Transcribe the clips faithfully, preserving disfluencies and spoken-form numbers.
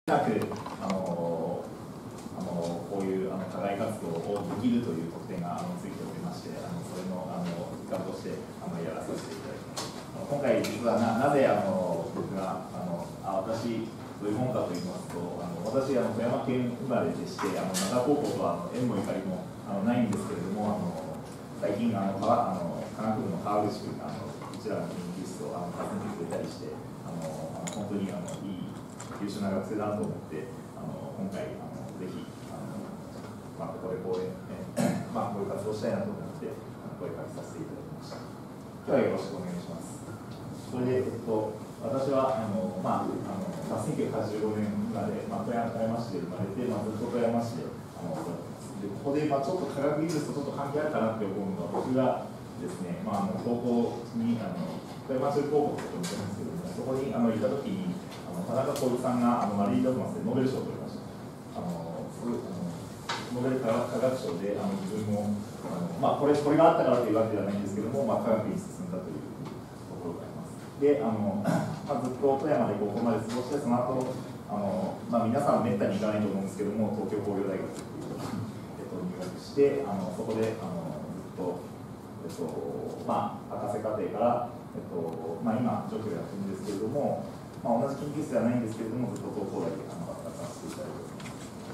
なくあのあのこういうあの課外活動をできるという特典があのついておりまして、あのそれのあの一環としてあのやらさせていただきます。今回実は な, なぜあの僕があのあ私どういうものかと言いますと、あの私あの富山県生まれでして、あの灘高校とはあの縁もゆかりもあのないんですけれども、あの最近あのあの科学部の川口君があのこちらの研究室をあの訪ねてくれたりして、あのあの本当にあのいい優秀な学生だと思って、あの今回あのぜひあの、まあ、ここで講演、えまあ、こういう活動したいなと思ってあの声かけさせていただきました。今日はよろしくお願いします。それで、えっと、私はあの、まあ、あのせんきゅうひゃくはちじゅうごねんまで、まあ、富山市で生まれて、まあ、ずっと富山市であのでここで、まあ、ちょっと科学技術とちょっと関係あるかなって思うのは、僕がですね、まあ、あの高校にあの富山中高校というところにいたんですけども、そこにあのいたときにあの田中浩一さんがあのマリー・ダトマスでノーベル賞を取りました。あのそういうあのノーベル科学賞であの自分もあの、まあ、これこれがあったからというわけではないんですけども、まあ、科学に進んだというところがあります。であの、まあ、ずっと富山で高校まで過ごして、その後あの、まあ、皆さんめったに行かないと思うんですけども、東京工業大学というところに、えっと、入学して、あのそこであのずっと、えっとまあ、博士課程から、えっとまあ、今助教やってるんですけれども、まあ、同じ研究室ではないんですけれども、ずっと東工大であの働かせていただいております。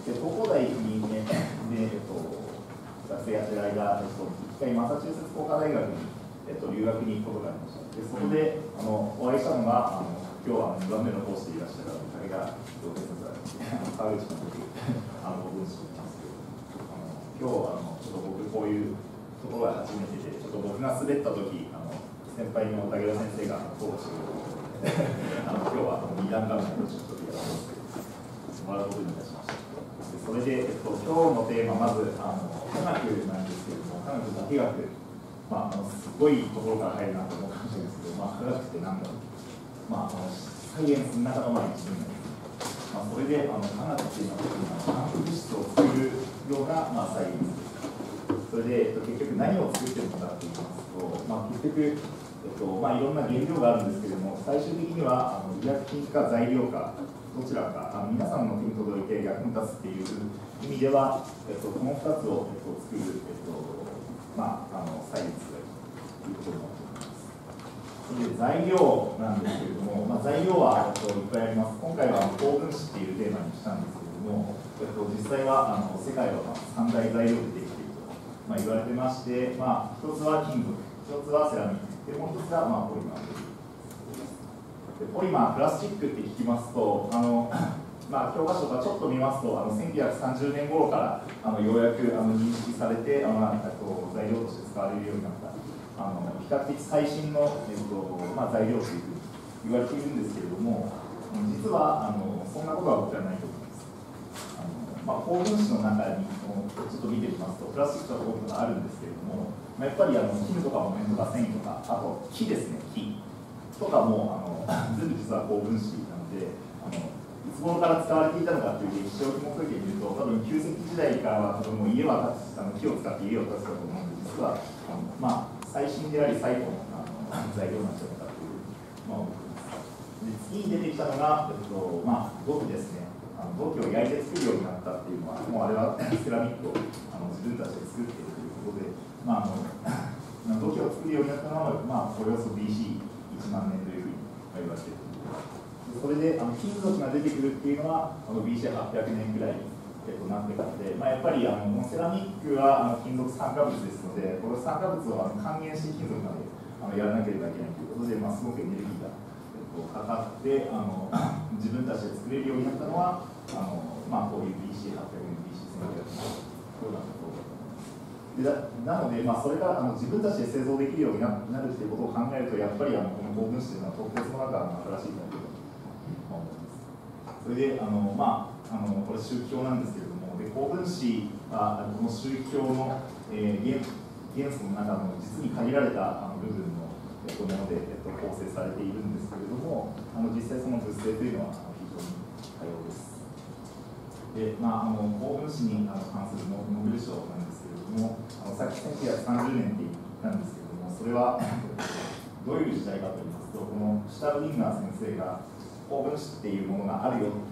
で東工大に、ねでえっと、学生やってる間、えっと、一回マサチューセッツ工科大学に、えっと、留学に行くことがありました。でそこであのお会いしたのが、あの今日はにばんめの講師でいらっしゃる武田洋平先生、川口監督、あのご存知なんですけど、あの今日あのちょっと僕こういうところが初めてで、ちょっと僕が滑った時、あの先輩の武田先生が講師をあの今日はに段階目をちょっとやらせてもらうことにいたしました。でそれで、えっと、今日のテーマ、まずあの科学なんですけれども、科学だけ学、まあ、あのすごいところから入るなと思うかもしれないですけど、まあ、科学って何だろう、まあ、あのサイエンスの中のまあ一部になります。まあ、それであの科学っていうのは、化学物質を作るような、まあ、サイエンスです。それで、えっと、結局何を作ってるのかといいますと、まあ、結局えっとまあ、いろんな原料があるんですけれども、最終的にはあの医薬品か材料かどちらかあの皆さんの手に届いて役に立つっていう意味では、えっと、このふたつを、えっと、作る、えっとまあ、あのサイエンスということになっております。それで材料なんですけれども、まあ、材料は、えっと、いっぱいあります。今回は高分子っていうテーマにしたんですけれども、えっと、実際はあの世界は三大材料でできていると、まあ、言われてまして、まあ、一つは金属、一つはセラミック、でもう一つが、まあ、ポリマーで、ポリマー、プラスチックって聞きますと、あのまあ、教科書とかちょっと見ますと、あのせんきゅうひゃくさんじゅうねん頃からあのようやくあの認識されて、あのと材料として使われるようになった、あの比較的最新の、えっとまあ、材料というふうに言われているんですけれども、実はあのそんなことは僕はないと思います。あのまあ、高分子の中にちょっと見てみますと、プラスチックとか多くがあるんですけれども、やっぱりあの金とか木綿とか繊維とか、あと木ですね、木とかもあの全部実は高分子なので、あのいつ頃から使われていたのかという歴史を紐解いてみると、多分旧石器時代からは多分もう家はあの木を使って家を建てたと思うので、実はあの、まあ、最新であり最古のあの材料なんじゃないかという、まあ、思っています。で次に出てきたのが、えっとまあ、土器ですね。あの土器を焼いて作るようになったっていうのは、もうあれはセラミックをあの自分たちで作っているということで、まあ、あの土器を作るようになったのは、まあ、およそ ビーシーいち 万年というふうに言われている。それであの金属が出てくるっていうのはあの ビーシーはっぴゃくねんぐらいに、えっと、なってからで、まあ、やっぱりあのセラミックはあの金属酸化物ですので、この酸化物をあの還元して金属まであのやらなければいけないということで、まあ、すごくエネルギーが、えっと、かかってあの自分たちで作れるようになったのは、あのまあ、こういう ビーシーはっぴゃくねん、ビーシーせんきゅうひゃくねん、こういうようなところだと思います。でなので、まあ、それがあの自分たちで製造できるようになるということを考えると、やっぱりあのこの高分子というのは特別の中の新しい材料だと思います。それであの、まあ、あのこれ周期表なんですけれども、で高分子はこの周期表の、えー、元, 元素の中の実に限られたあの部分の、えっと、もので、えっと、構成されているんですけれども、あの実際その物性というのは非常に多様です。でまあ、あの高分子に関するノーベル賞なんですけれども、あのさっきせんきゅうひゃくさんじゅうねんって言ったんですけれども、それはどういう時代かと言いますと、このシュタルディンガー先生が高分子っていうものがあるよっていうのを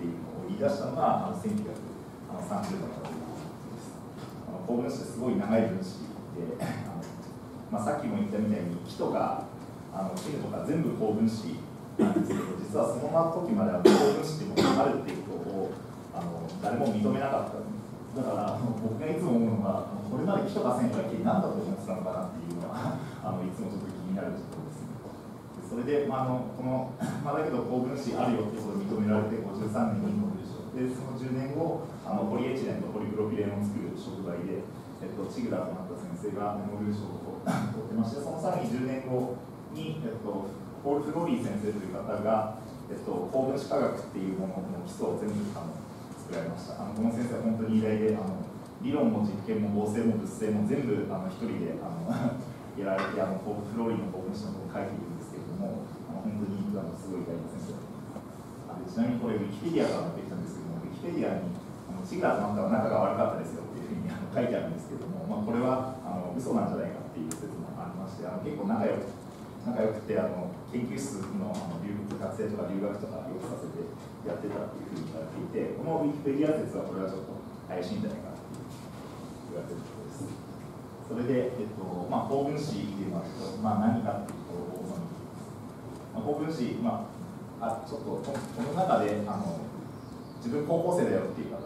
言い出したのがあのせんきゅうひゃくさんじゅうねんだということです。あの高分子ってすごい長い分子で、あのまあ、さっきも言ったみたいに木とかあの絹とか全部高分子なんですけど、実はその時までは高分子っていうものがあるっていうことをあの誰も認めなかったんです。だから僕がいつも思うのは、これまで木とか線とか木何だと思ってたのかなっていうのはあのいつもちょっと気になるところですね。それで、まあ、あのこの、まあ、だけど高分子あるよってことを認められてごじゅうさんねんにノーベル賞で、そのじゅうねんごあのポリエチレンとポリプロピレンを作る触媒で、えっと、チグラとなった先生がノーベル賞を取ってまして、そのさらにじゅうねんごに、えっと、ポール・フローリー先生という方が、えっと、高分子化学っていうものの基礎を全部あの作られました。あのこの先生は本当に偉大で、あの理論も実験も合成も物性も全部あの一人であのやられて、あのフローリーの高分子のことを書いているんですけれども、あの本当にあのすごい偉大な先生だと思います。ちなみにこれ、ウィキペディアから持ってきたんですけども、ウィキペディアにあのチグラとなったら仲が悪かったですよっていうふうにあの書いてあるんですけども、まあ、これはあの嘘なんじゃないかっていう説もありまして、あの結構仲良く仲良くてあの研究室のあの留学生とか留学とかよくさせてやってたっていうふうに言われていて、このウィキペディア説はこれはちょっと怪しいんじゃないかっていう言われてるところです。それで、えっとまあ、高分子っていうのは、まあ、何かっていうところを見ています。まあ、高分子、まあ、あちょっとこの中であの自分高校生だよっていう方、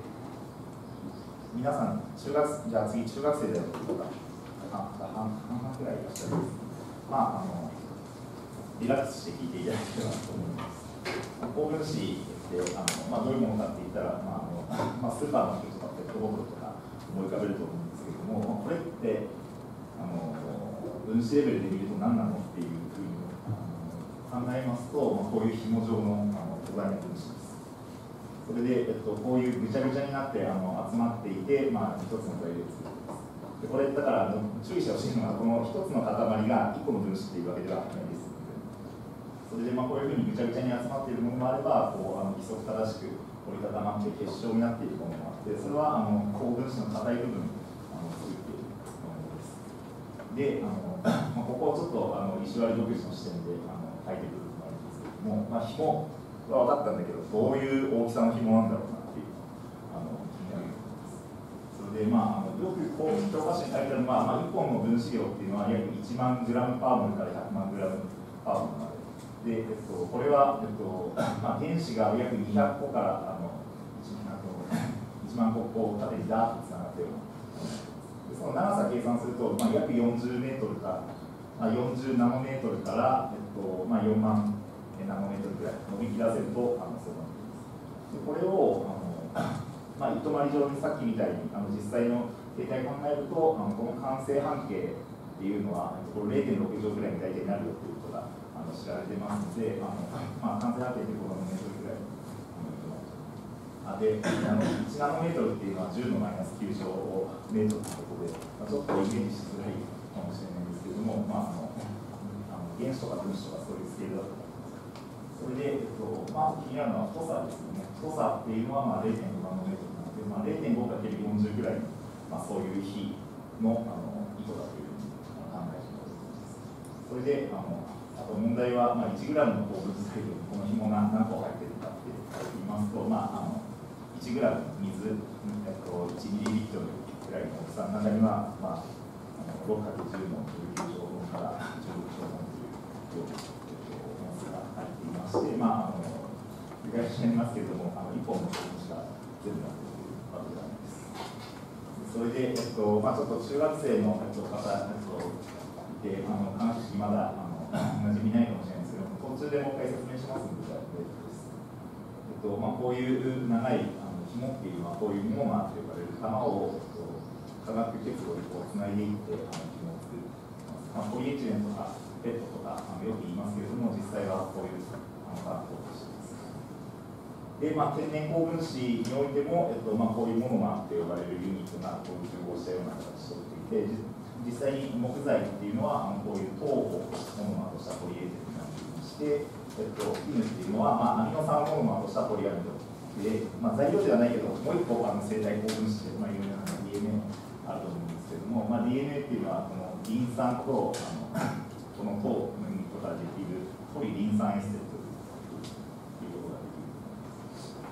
皆さん中学じゃあ次中学生だよっていう方、半々くらいいらっしゃるんです。まあ、あのリラックスして聞いていただければと思います。高分子ってあの、まあ、どういうものかって言ったら、まああのまあ、スーパーの人とかペットボトルとか思い浮かべると思うんですけれども、これってあの分子レベルで見ると何なのっていうふうに考えますと、まあ、こういう紐状のあの巨大な分子です。それで、えっと、こういうぐちゃぐちゃになってあの集まっていて、まあ、一つの材料を作っています。でこれだから注意してほしいのは、この一つの塊が一個の分子っていうわけではないです。それでまあこういうふうにぐちゃぐちゃに集まっているものもあれば、こうあの規則正しく折りたたまって結晶になっているものもあって、それはあの高分子の硬い部分をあの作っているものです。で、あのまあ、ここをちょっとあの石割独自の視点であの書いてくるのがあるんですけども、まあ、紐は分かったんだけど、どういう大きさの紐なんだろうなっていうあの気になると思います。それで、まあ、あのよくこう教科書に書いてあるのは、まあ、いっぽんの分子量っていうのは約いちまんグラムパーモルからひゃくまんグラムパーモルまで。で、えっと、これは、えっとまあ、原子が約にひゃっこからあの 1, あといちまんここう縦にダーッとつながったようなで、その長さ計算すると、まあ、約よんじゅうメートルか、まあ、よんじゅうナノメートルから、えっとまあ、よんまんナノメートルぐらい伸びきらせるとあのそうなっています。でこれをあの、まあ、糸まり状にさっきみたいにあの実際の形態を考えると、あのこの完成半径っていうのはこれ れいてんろく 乗ぐらいに大体なるよということがあの知られてますので、あのまあ、完成半径ということのメートルぐらいあであのいちナノメートルっていうのはじゅうのマイナスきゅう乗メートルということで、まあ、ちょっとイメージしづらいかもしれないんですけれども、まあ、あのあの原子とか分子とかそういうスケールだと思います。それで、えっとまあ、気になるのは太さですよね。太さっていうのはまあ れいてんご ナノメートルなので、まあ、れいてんごかけるよんじゅう ぐらいの、まあ、そういう比のあの糸だというふうに考えています。それであのあと問題は、まあ、いちグラムの鉱物材料にこの紐が何個入っているかって言いますと、まあ、あのいちグラム水、えっと、いちミリリットルぐらいの大きさの中には、まあ、ろくかけるじゅうのじゅうきゅう乗分からじゅうろく乗分という量本数が入っていまして、まあ、あの繰り返しになりますけれども、あのいっぽんの鉱物が全部なっているわけではないです。それで、えっとまあ、ちょっと中学生の、えっと、方、えっと、であの話まだあの馴染みないかもしれないですけど、途中でもう一回説明しますので、えっとまあ、こういう長いあの紐っていうのは、こういうモーマーと呼ばれる玉を、えっと、化学結合でこうつないでいってあの紐を作る、まあ、ポリエチレンとかペットとかあのよく言いますけれども、実際はこういうあの化学をしています。で、まあ、天然高分子においても、えっとまあ、こういうモノマーって呼ばれるユニットがこういう融合したような形をとっていて、実際に木材っていうのは、あのこういう糖をモノマーとしたポリエチレンになっていまして、えっと、絹っていうのは、まあ、アミノ酸モノマーとしたポリアミドで、まあ、材料ではないけど、もう一個あの生態高分子で、まあ、いろいろな ディーエヌエー あると思うんですけども、まあ、ディーエヌエー っていうのは、このリン酸とあのこの糖のユニットからできるポリリン酸エステルということができる。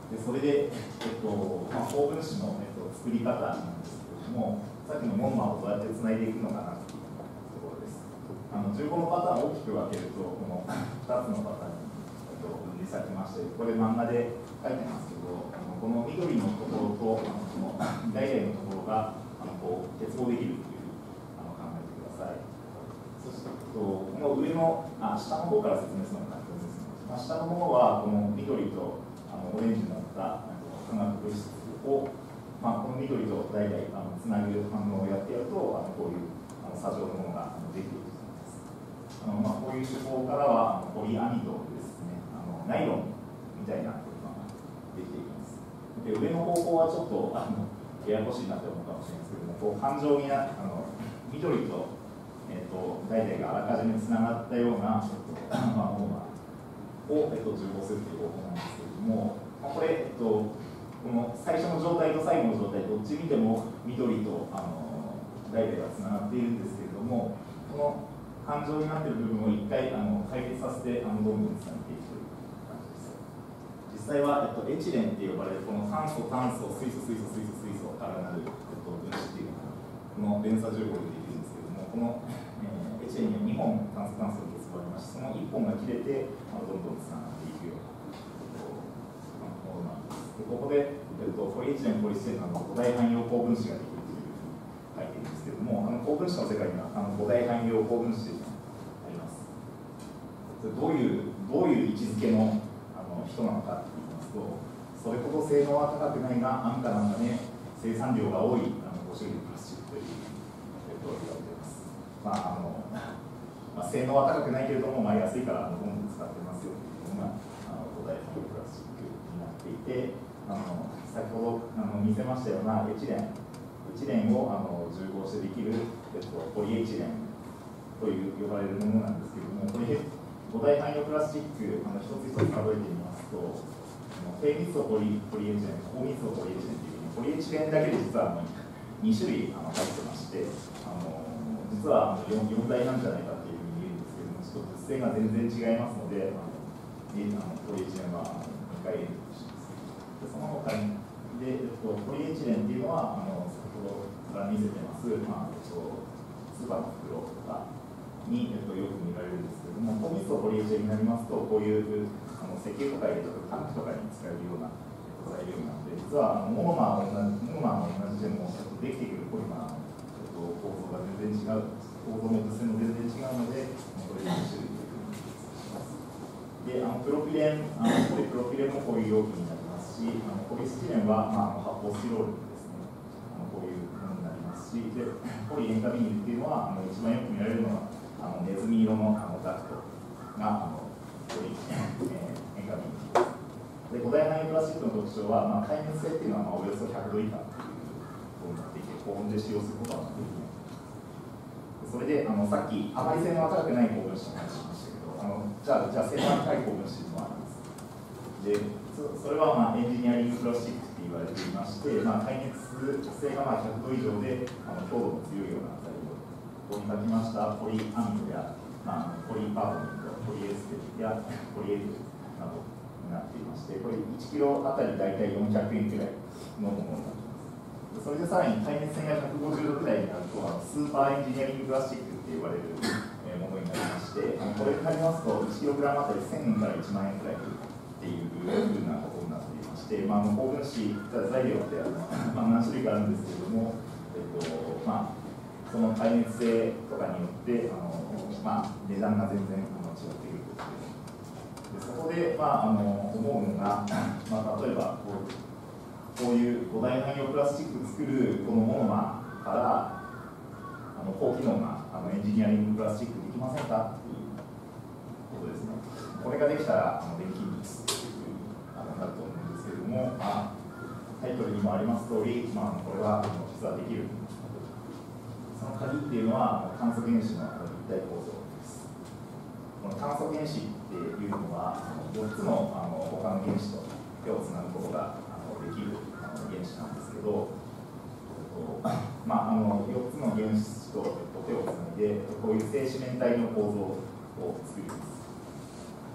でそれで、えっとまあ、高分子の、えっと、作り方なんですけれども、さっきのモノマーをどうやってつないでいくのかなというところです。あのじゅうごのパターンを大きく分けると、このふたつのパターンに、えっと、分離されてまして、これ漫画で書いてますけど、あのこの緑のところと、あのこの大々のところがあのこう結合できるというふうにあの考えてください。そして、えっと、この上のあ下の方から説明するのが簡単ですね。まあ、下のものはこの緑とあのオレンジになった化学物質を、まあ、この緑と大々あのつなぐ反応をやってやると、あのこういうあの砂状のものができていると思います。あの、まあ、こういう手法からはあのポリアミドですね、あのナイロンみたいなことができていきます。で上の方向はちょっとあのややこしいなと思うかもしれないですけども、こう環状になあの緑と、えー、と大々があらかじめつながったような、えっとまあ、モノマーを、えっと、重合するという方法なんですけれども、まあ、これ、えっと、この最初の状態と最後の状態、どっち見ても緑とあの大々がつながっているんですけれども、この環状になっている部分を一回あの解決させてあのどんどんつなげていくという感じです。実際は、えっと、エチレンって呼ばれるこの酸素、炭素、水素、水素、水素、水素からなる、えっと、分子っていうのがこの連鎖重合でできるんですけれども、この、えー、エチレンにはにほん炭素、炭素が結ばれまして、そのいっぽんが切れてあのどんどんつながっていくような、えっと、ものなんです。でここで、えっと、ポリエチレン、ポリステンなど五大汎用高分子ができるというふうに書いているんですけれども、あの高分子の世界にはあの五大汎用高分子というのがあります。それどういうどういう位置づけのあの人なのかといいますと、それほど性能は高くないが安価なため生産量が多いあのご種類のプラスチックという、えっと、言われています。まああのまあ、性能は高くないけれども、まあ、安いからどんどん使ってますよというのがあの五大汎用プラスチックになっていて、あの先ほどあの見せましたようなエチレン、エチレンをあの重合してできる、えっと、ポリエチレンという呼ばれるものなんですけれども、これ五大汎用プラスチック、あの一つ一つ数えてみますと、低密度ポリポリエチレン、高密度ポリエチレンというポリエチレンだけで実はに種類あの入ってまして、あの実は 4, 4大なんじゃないかというふうに言うんですけども、ちょっと物性が全然違いますので、あのポリエチレンはにかい連続します。でその他にで、えっと、ポリエチレンっていうのは、あの先ほどから見せてます、まあえっと、スーパーの袋とかに、えっと、よく見られるんですけれども、高密度ポリエチレンになりますと、こういうあの石油とか入れたタンクとかに使えるような材料なので、実はあのモノマー同じモノマーの同じでもできてくるポリマーの、えっと、構造が全然違う、構造の物性も全然違うので、これに種類というふうにします。で、あのプロピレン、あのポリプロピレンもこういう容器になりますし、あのポリスチレンは、まあ、発泡スチロールですね、あのこういうものになりますし、でポリ塩化ビニルっていうのは、あの一番よく見られるのは、あのネズミ色のあのダクトがあのポリ、えー、塩化ビニルです。で五大汎用プラスチックの特徴は、まあ、耐熱性っていうのは、まあ、およそひゃくど以下ということになっていて、高温で使用することはできない。それであのさっき、あまり性能が高くない高分子の話しましたけど、あのじゃあ、じゃあ性能が高い高分子もあります。でそ、それは、まあ、エンジニアリングプラスチックって言われていまして、まあ、耐熱性がまあひゃくど以上であの強度の強いような材料、ここに書きましたポリアミドや、まあ、ポリパーボネント、ポリエステルやポリエルなどになっていまして、これいちキロあたり大体よんひゃくえんくらいのものになっています。それでさらに耐熱性がひゃくごじゅうどくらいになると、あのスーパーエンジニアリングプラスチックって言われるものになりまして、あのこれになりますといちキログラムあたりせんえんからいちまんえんくらいっていうふうなことになっていまして、まあ、あの高分子材料ってあの、まあ、何種類かあるんですけれども、えっとまあ、その耐熱性とかによってあの、まあ、値段が全然あの違ってくるという。でそこで、まあ、あの思うのが、まあ、例えばこうこういう五大汎用プラスチック作るこのモノマーからあの高機能なあのエンジニアリングプラスチックできませんかっていうことですね。これができたらあの電気物というふうにあのなると思うんですけれども、まあ、タイトルにもあります通り、まあ、これはあの実はできる。その鍵っていうのは炭素原子の立体構造です。この炭素原子っていうのはよっつのあの他の原子と手をつなぐことがあのできるあの原子なんですけど、まあ、あのよっつの原子と手をつないでこういう正四面体の構造を作ります。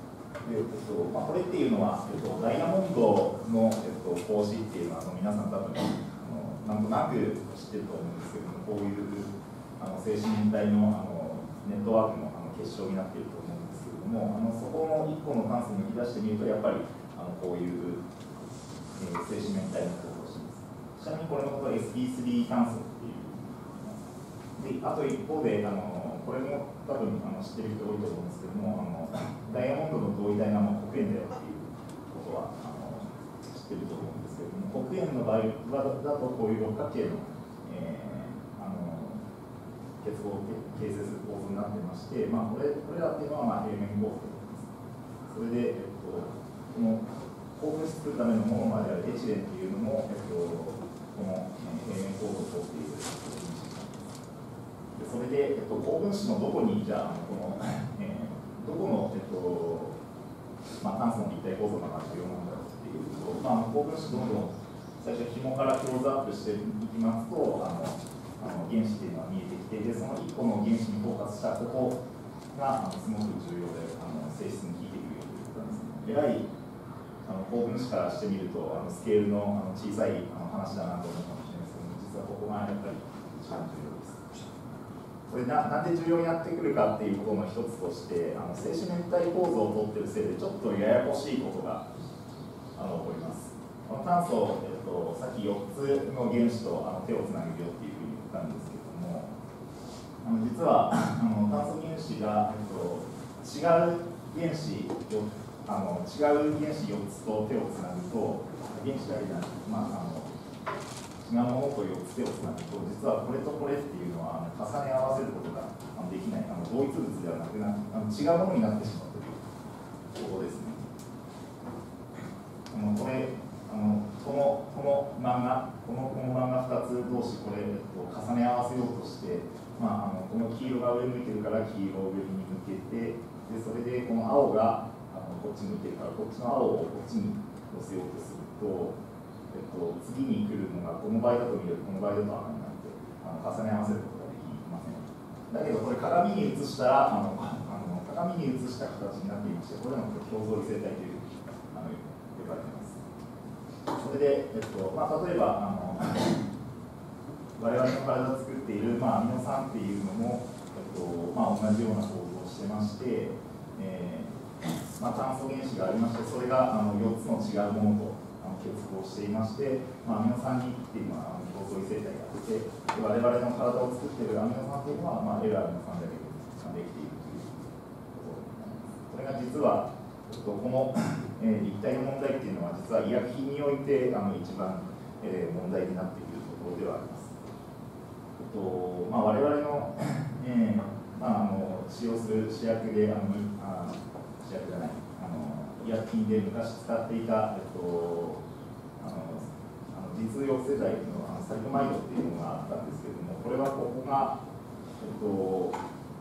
えっとまあ、これっていうのは、えっと、ダイヤモンドの、えっと、格子っていうのはあの皆さん多分あのなんとなく知ってると思うんですけども、こういうあの精神面体のあのネットワークのあの結晶になっていると思うんですけれども、あのそこのいっこの炭素を抜き出してみると、やっぱりあのこういう、えー、精子面体の構造をしています。ちなみにこれのことは エスピースリー 炭素っていう。であと一方であの、これも多分あの知ってる人多いと思うんですけども、あのダイヤモンドの同位体が黒鉛だよっていうことはあの知ってると思うんですけれども、黒鉛の場合だとこういう六角形の、えー、あの結合を形成する構造になってまして、まあ、これこれらっていうのはまあ平面構造と言います。それで、えっと、この高分子作るためのものまであるエチレンっていうのも、えっと、この平面構造を通っている。それで、えっと、高分子のどこに、じゃあ、この、えー、どこの、えっとまあ、炭素の立体構造が重要なんだろうっていうと、まあ、高分子どんどん最初、紐からクローズアップしていきますと、あのあの原子っていうのは見えてきて、でそのいっこの原子にフォーカスしたここがあのすごく重要で、あの性質に効いてくるよということなんですね。えらいあの高分子からしてみると、あのスケールのあの小さいあの話だなと思うかもしれないですけど、実はここがやっぱり一番重要です。これ な, なんで重要になってくるかっていうことの一つとして、あの精子面体構造を取ってるせいでちょっとややこしいことがあの起こります。この炭素、えっと、さっきよっつの原子とあの手をつなげるよっていうふうに言ったんですけども、あの実はあの炭素原子が、えっと、違う原子よあの違う原子よっつと手をつなぐと、原子だけじゃなくて、まああの違うものとよっつ手をつなぐと、実はこれとこれっていうのは重ね合わせることができない、あの同一物ではなくなあの違うものになってしまうということですね。あのこれあのこのこの漫画このこの漫画ふたつ同士これ、えっと、重ね合わせようとして、まあ、あのこの黄色が上向いてるから黄色を上に向けて、でそれでこの青があのこっち向いてるからこっちの青をこっちに寄せようとすると、えっと、次に来るのがこの場合だと緑、この場合だと赤になってあの重ね合わせることができません。だけどこれ鏡に映したらあのあの鏡に映した形になっていまして、これらの共造異性体というあの呼ばれています。それで、えっとまあ、例えばあの我々の体を作っている、まあ、アミノ酸っていうのも、えっとまあ、同じような構造をしてまして、えーまあ、炭素原子がありまして、それがあのよっつの違うものと結合していまして、まあ、アミノ酸にっていうのは共造異性体があって、我々の体を作っているアミノ酸というのは、まあ、L アミノ酸だけでできているということになります。これが実は、えっと、この、えー、立体の問題っていうのは、実は医薬品においてあの一番、えー、問題になっているところではあります。えっとまあ、我々の、えーまあ、あの使用する試薬で、あのあ試薬じゃないあの医薬品で昔使っていた、えっとあのあの実用製剤のあのサリドマイドっていうのがあったんですけれども、これはここが、えっと、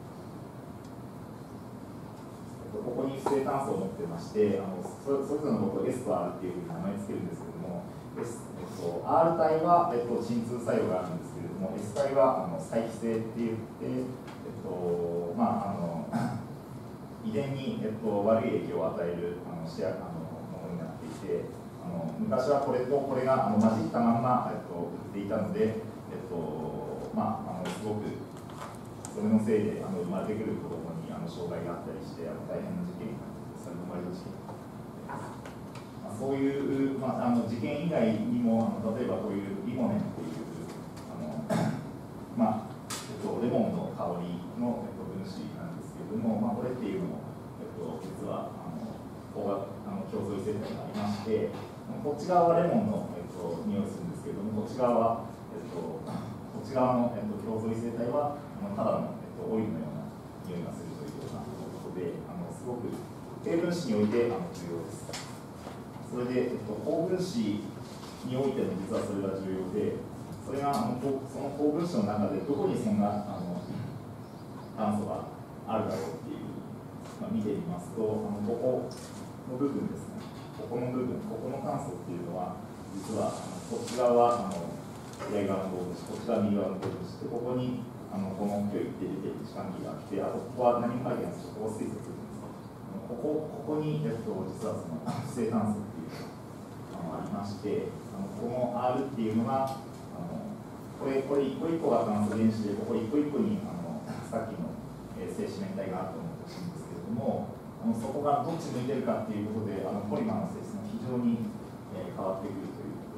えっと、ここに不正炭素を持ってまして、あのそれそれぞれのことを S と R っていうふうに名前つけるんですけれども、Sえっと、R 体は、えっと、鎮痛作用があるんですけれども、S 体はあの再帰性って言って、えっとまあ、あの遺伝に、えっと、悪い影響を与えるあのシェアあのものになっていて、あの昔はこれとこれがあの混じったまんま、えっと、売っていたので、えっとまあ、あのすごくそれのせいであの生まれてくる子どもにあの障害があったりして、あの大変な事件になって、それの生まれた事件、まあ、そういう、まあ、あの事件以外にも、あの例えばこういうリモネンっていうあの、まあえっと、レモンの香りの、えっと、分子なんですけれども、まあ、これっていうのも、えっと、実はあのここがあの共造異性体がありまして、こっち側はレモンの、えっと、匂いするんですけれども、こっち側は、えっと、こっち側の、えっと、共造異性体はただの、えっと、オイルのような匂いがするというようなことで、あのすごく低分子においてあの重要です。それで、えっと、高分子においても実はそれが重要で、それがあのその高分子の中でどこにそんなあの炭素があるだろうっていう、まあ、見てみますと、あのここの部分ですね、ここの部分、ここの炭素っていうのは、実はあのこっち側はあの左側の高分子、こっち側右側の高分子で、ここにあのこの距離って出てる位置関係があって、あとここは何も書いてないんですけど、ここ水素するんです。こここここに、えっと、実はその不正炭素っていうのがありまして、あのこの R っていうのがあのこれこれ一個一個が炭素原子で、ここ一個一個にあのさっきの、えー、正四面体があると思ってほしいんですけれども、あのそこがどっち向いてるかっていうことで、あのポリマーの性質が非常に、えー、変わってくるという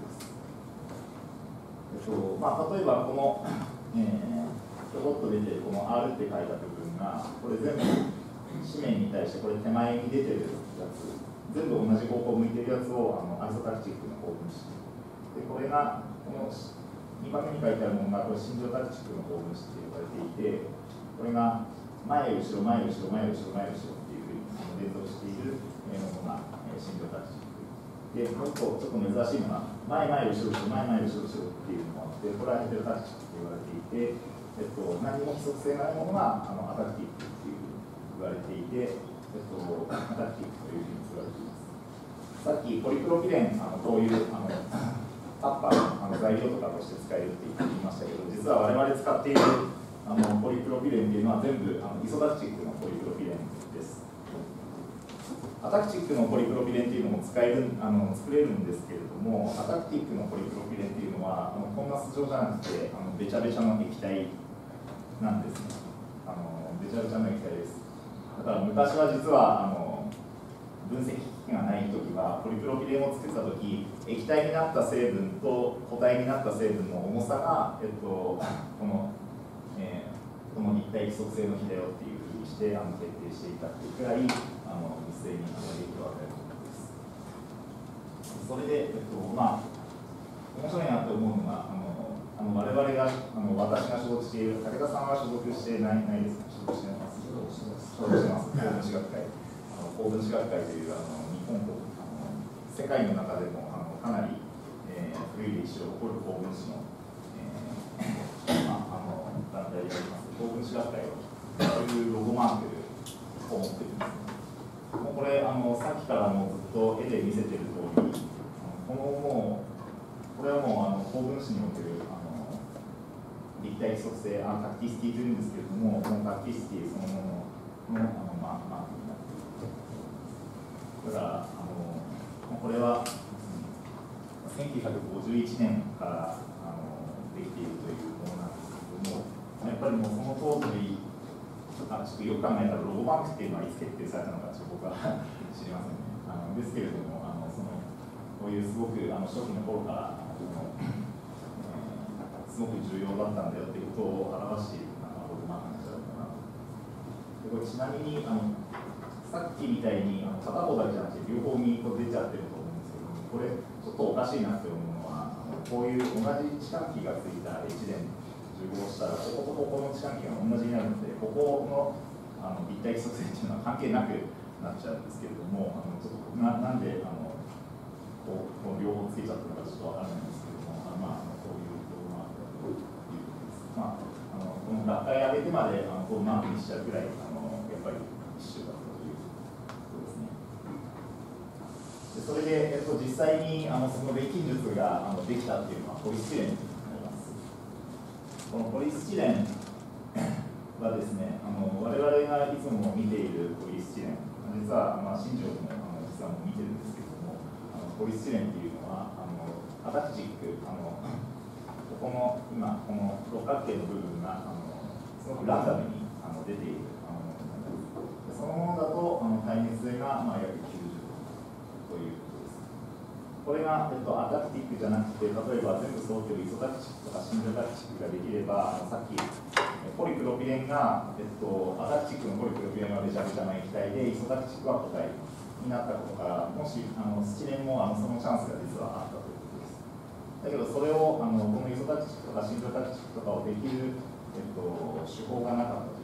ことです。えっとまあ、例えばこの、えー、ちょこっと出てるこの R って書いた部分が、これ全部紙面に対して、これ手前に出てるやつ、全部同じ方向向いてるやつをあのアイソタクチックの方分子で、これがこのにばんめに書いてあるものがこれ心情タクチックの方分子って呼ばれていて、これが前後ろ前後ろ前後ろ前後ろっていうふうに連続しているものが心情タクチックで、もう一個ちょっと珍しいのが前前後ろ後ろ前前後ろ後ろっていうのがあって、これはヘテロタクチックと言われていて、えっと、何も規則性がないものがあのアタクティックっていう言われていて、えっと、アタクティックというふうに言われています。さっきポリプロピレン、あのこういうあのタッパーの、あの材料とかとして使えるって言いましたけど、実は我々使っているあのポリプロピレンっていうのは全部あのイソタクチックのポリプロピレンです。アタクチックのポリプロピレンっていうのも使えるあの作れるんですけれども、アタクティックのポリプロピレンっていうのはあのこんな素状じゃなくて、あのべちゃべちゃの液体なんですね。あのべちゃべちゃの液体です。だから昔は実はあの分析機器がないときは、ポリプロピレンを作ったとき、液体になった成分と固体になった成分の重さが、えっと、この、えー、この立体規則性の比だよっていうふうにしてあの決定していたっていうくらい、あの密性に影響を与えることです。それで、えっと、まあ、面白いなと思うのが、あのあの我々が、あの私が所属している、武田さんは所属してないないですか、所属してます。所属してます。公文史学会。公文史学会というあの日本国あの世界の中でもあのかなり、えー、古い歴史を誇る公文史の、えーまあ、あの団体であります公文史学会をそういうロゴマークを持っているんですね。もうこれあのさっきからもうずっと絵で見せている通り、このもうこれはもうあの公文史におけるあの立体規則性あタクティシティというんですけれども、このタクティシティそのもののあのマークになっている。だからあのこれはせんきゅうひゃくごじゅういちねんからあのできているというものなんですけれども、やっぱりもうその当時ちょっとよく考えたらロゴマークっていうのはいつ決定されたのかちょっと僕は知りませんね。あのですけれどもあのそのこういうすごくあの初期の頃からあの、えー、すごく重要だったんだよっていうことを表しているのがロゴマークなんじゃないかな。でこれちなみにあのさっきみたいにあの片方だけじゃなくて両方にこう出ちゃってると思うんですけども、これちょっとおかしいなって思うのは、あのこういう同じ置換機がついた越電重合したら、こことここの置換機が同じになるので、ここのあの立体規則性っていうのは関係なくなっちゃうんですけれども、あのちょっとななんであのこうこう両方つけちゃったのかちょっとわからないんですけども、あまあ、あのこういうロゴマークだということです。まあ、あのこの学会上げてまであのこうマークにしちゃうくらいあのやっぱり一緒だったということですね。でそれで、えっと、実際にあのその錬金術があのできたっていうのはポリスチレンになります。このポリスチレンはですね、あの我々がいつも見ているポリスチレン、実は、まあ、新庄でもあの実はもう見てるんですけども、あのポリスチレンっていうのはあのアタクチック、あのここの今この六角形の部分があのすごくランダムにあの出ているあのそのものだとあの耐熱性が、まあ、約きゅうじゅうどということです。これが、えっと、アタクティックじゃなくて、例えば全部揃っているイソタクチックとかシンジョタクチックができれば、さっきポリプロピレンが、えっと、アタクチックのポリプロピレンはべちゃべちゃな液体で、イソタクチックは固体になったことから、もしあのスチレンもあのそのチャンスが実はあったということです。だけど、それをあのこのイソタクチックとかシンジョタクチックとかをできる、えっと、手法がなかったという。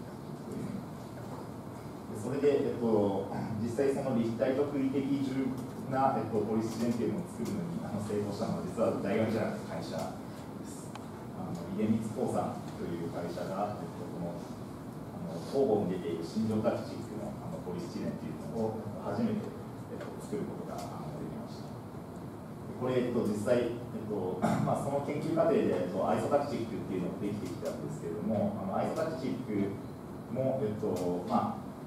それで、えっと、実際その立体特異的重な、えっと、ポリスチレンっていうのを作るのにあの成功したのは実は大学じゃなくて会社です。あの出光興産という会社が、えっと、このあの広報に出ている新庄タクチックのあのポリスチレンっていうのを初めて、えっと、作ることがあのできました。これ、えっと、実際、えっとまあ、その研究過程で、えっと、アイソタクチックっていうのができてきたんですけれども、あのアイソタクチックも、えっとまああ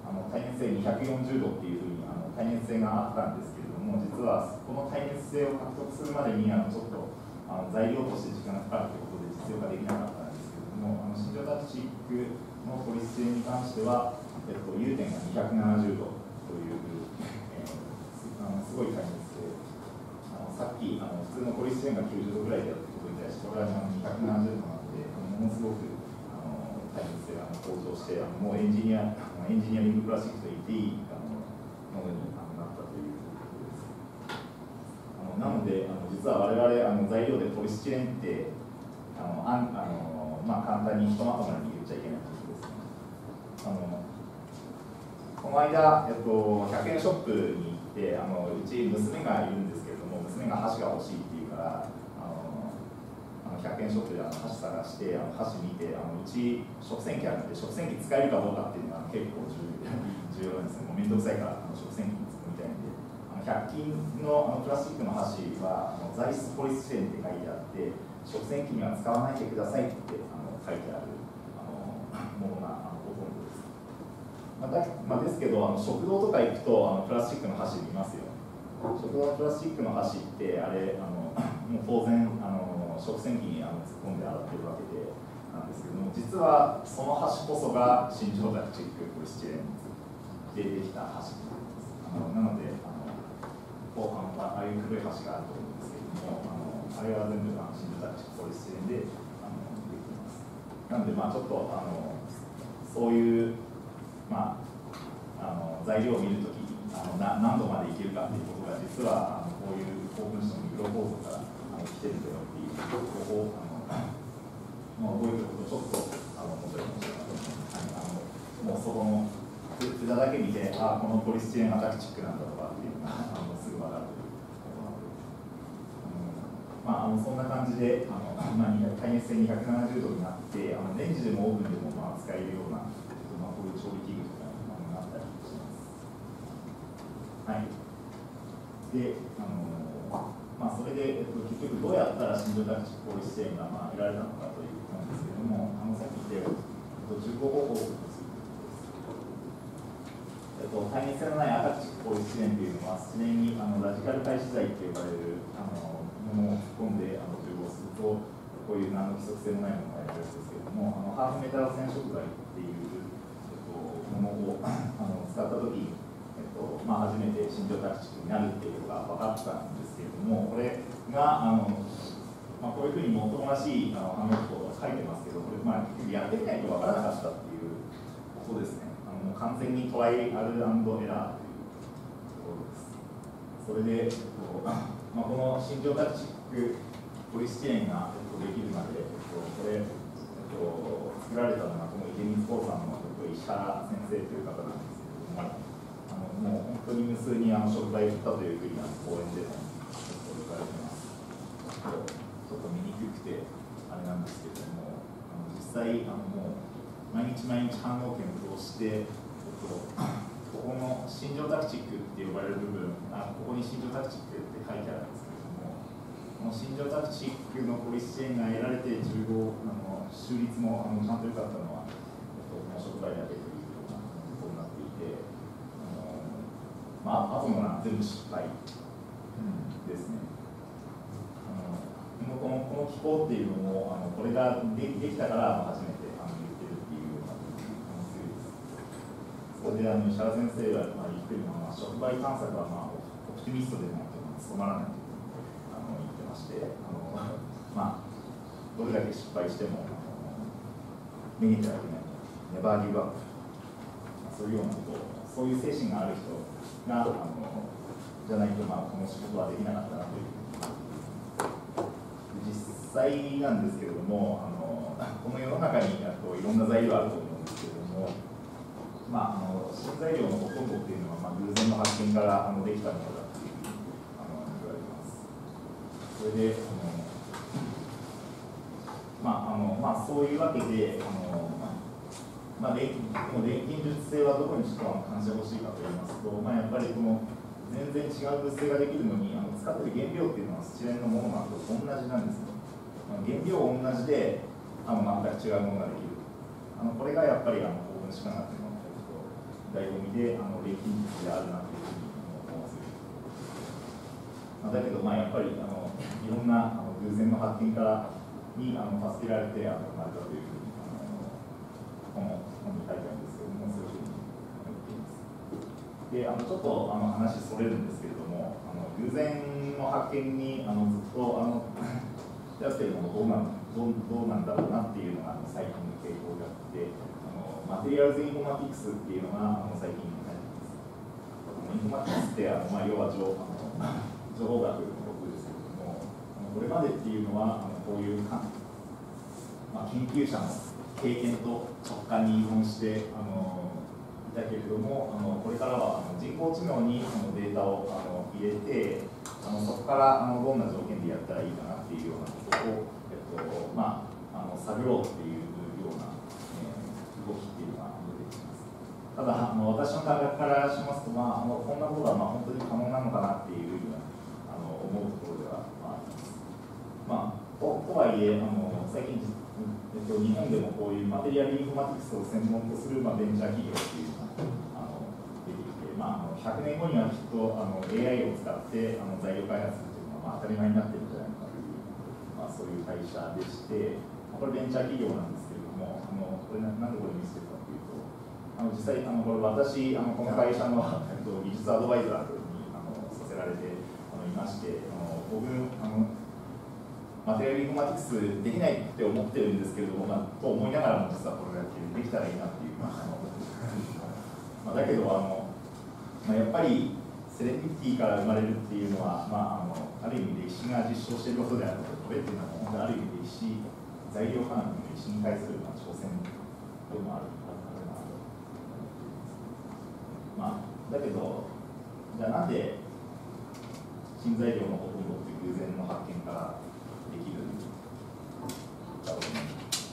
あの耐熱性にひゃくよんじゅうどっていうふうにあの耐熱性があったんですけれども、実はこの耐熱性を獲得するまでにあのちょっとあの材料として時間がかかるということで実用化できなかったんですけれども、あの新庄タクチックのポリスチレンに関しては、えっと、融点がにひゃくななじゅうどという、えー、す, あのすごい耐熱性、あのさっきあの普通のポリスチレンがきゅうじゅうどぐらいであるということに対して、これはにひゃくななじゅうどなので、ものすごくあの耐熱性が向上して、あのもうエンジニアエンジニアリングプラスチックと言っていいあのものになったということです。あのなのであの、実は我々あの材料でポリスチレンってあのあんあの、まあ、簡単にひとまとまりに言っちゃいけないということですね。あのこの間、えっと、ひゃくえんショップに行って、あのうち娘がいるんですけれども、娘が箸が欲しいっていうから、あのあのひゃくえんショップであの箸探して、あの箸見て、あのうち食洗機あるんで、食洗機使えるかどうかっていうのが結構重要なんですね。もうめんどくさいからあの食洗機に使うみたいんで、あのひゃく均のあのプラスチックの箸はあの材質ポリスチレンって書いてあって、食洗機には使わないでくださいってあの書いてあるあのものがあのほとんどです。まあだまあ、ですけど、あの食堂とか行くとあのプラスチックの箸見ますよ。食堂のプラスチックの箸ってあれあのもう当然あの食洗機にあの突っ込んで洗ってるわけでなんですけども、実はその箸こそが新庄タクチックポリスチレンでできた箸になります。あのなのであのこうあのああいう黒い箸があると思うんですけれども、あのあれは全部あの新庄タクチックポリスチレンであのできています。なのでまあちょっとあのそういうまあ、あの材料を見るときにあのな何度までいけるかということが実はあのこういう高分子のミクロ構造からあの来てるんだよっていうことをあの、まあ、覚えておくとちょっとあの面白いかもしれません。あのもうそこの札だけ見て、あこのポリスチレンアタクチックなんだとかっていうのがあのすぐ分かるということなので、うんまあ、あのそんな感じであの、まあ、耐熱性にひゃくななじゅうどになってあのレンジでもオーブンでもまあ使えるようなまあ、こういう調理器具とかになったりします。はい。で、あのまあ、それで、えっと、結局どうやったら新庄タクチックポリスチレンが、まあ、得られたのかということなんですけれども、あのさっき言ったように、えっと、熟考方法をするということです。えっと、耐熱性のないアタクチックポリスチレンというのは、自然にあのラジカル回避剤と呼ばれるあのものを吹き込んであの熟合すると、こういう何の規則性もないものが得られるんですけれども、あのハーフメタル染色剤っていうものをあの使ったときに、えっとまあ、初めて新庄タクチックになるっていうことが分かったんですけれども、これがあの、まあ、こういうふうにもっともらしいあの反応と書いてますけど、これ、まあ、結局やってみないと分からなかったっていうことですね。あのもう完全にトライアル&エラーというところです。それで、えっとまあ、この新庄タクチックポリスチレンが、えっと、できるまで、えっと、これ、えっと、作られたのがこの池光興産の石原先生という方なんですけれども、あのもう本当に無数にあの食材を振ったというふうに講演でも言われてます。ちょっと見にくくてあれなんですけれども、あの実際あのもう毎日毎日反応検討して、えっと、ここの新庄タクチックって呼ばれる部分、あここに新庄タクチックって書いてあるんですけれども、この新庄タクチックのポリスチレンが得られてじゅうごあの収率もあのちゃんと良かったのは食材だけというようなことになっていて、あの、まあ、あとのは全部失敗ですね。あのこのこの機構っていうのもあのこれがでできたから初めてあの言ってるっていうような可能性です。それであの石原先生がまあ言ってるのは、触媒探索はまあオプティミストでないと務まらないとあの言ってまして、あのまあどれだけ失敗してもめげてはいけない。ネバーギブアップ、そういうようなことを、そういう精神がある人があのじゃないと、まあ、この仕事はできなかったなという。実際なんですけれども、あのこの世の中にあといろんな材料あると思うんですけれども、まあ、あの新材料のほとんどっていうのは、まあ、偶然の発見からあのできたものだというふうにあの言われています。それであの、まああのまあ、そういうわけであのまあ、錬金術性はどこにちょっと関してほしいかと言いますと、まあ、やっぱりこの全然違う物性ができるのにあの使っている原料っていうのはスチレンのものなのと同じなんですね。原料同じであの全く違うものができる。あのこれがやっぱりあの高分子化学の醍醐味で、あの錬金術であるなというふうに思います。まあ、だけど、まあ、やっぱりあのいろんなあの偶然の発見からにあの助けられてあの生まれたというふうにあのこの本に書いてあるんですけども、そういうふうに思っています。で、あのちょっとあの話それるんですけれども、あの偶然の発見にあのずっとあのやってるものどうなんどうどうなんだろうなっていうのがあの最近の傾向があって、あのマテリアルズ・インフォマティクスっていうのがあの最近になります。インフォマティクスってあの、まあ、要は情あの情報学のことですけれども、あのこれまでっていうのはあのこういうか、まあ、研究者の経験と直感に依存してあのいたけれども、あのこれからはあの人工知能にあのデータをあの入れて、あのそこからあのどんな条件でやったらいいかなっていうようなことを、えっとまあ、あの探ろうっていうような、えー、動きっていうのが出てきます。ただあの私の感覚からしますと、まあ、あのこんなことがまあ本当に可能なのかなっていうふうなあの思うところでは、まあ、あります。まあ、と, とはいえあの最近、えっと、日本でもこういうマテリアルインフォマティクスを専門とする、まあ、ベンチャー企業っていうのがあの出てきて、まあ、ひゃくねんごにはきっとあの エーアイ を使ってあの材料開発っていうのが、まあ、当たり前になっているんじゃないかという、まあ、そういう会社でして、これベンチャー企業なんですけれども、あのこれななんでこれ見せてるかというと、あの実際あのこれ私あのこの会社の、えっと、技術アドバイザーにあのさせられてあのいまして、あの僕あのマテリアルインフォマティクスできないって思ってるんですけれども、まあ、と思いながらも実はこれだけできたらいいなっていう、まあ、まあだけどあの、まあ、やっぱりセレンディピティから生まれるっていうのは、まあ、あのある意味歴史が実証していることであるので、これっていうのは本当にある意味歴史材料科学の歴史に対する、まあ、挑戦でもあるかなと思っています。まあ、だけどじゃあなんで新材料のほとんどって偶然の発見からできるんだろうね。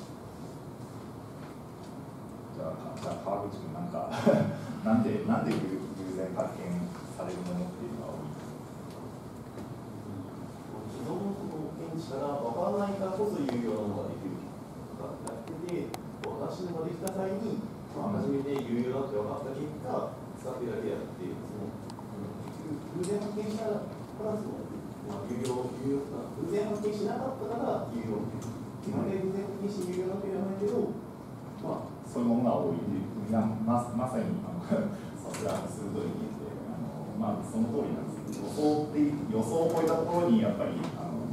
じゃあ、じゃあ川口君なんかなんでなんで偶然発見されるものっていうのが多い？ 既存の現地から分からないからこそ有用なものができるとかってやってて、私のができた際に、まあ、初めて有用だって分かった結果、使ってるだけであって、その偶然発見したからその、まあ、有用、有用か、偶然発見しなかったから有用っていう。基本的に偶然発見して有用なわけではないけど、まあ、 そういうものが多い。ま, まさにあのさすが鋭い意見で、あの、まあ、その通りなんですけど、予想って予想を超えたところにやっぱりあの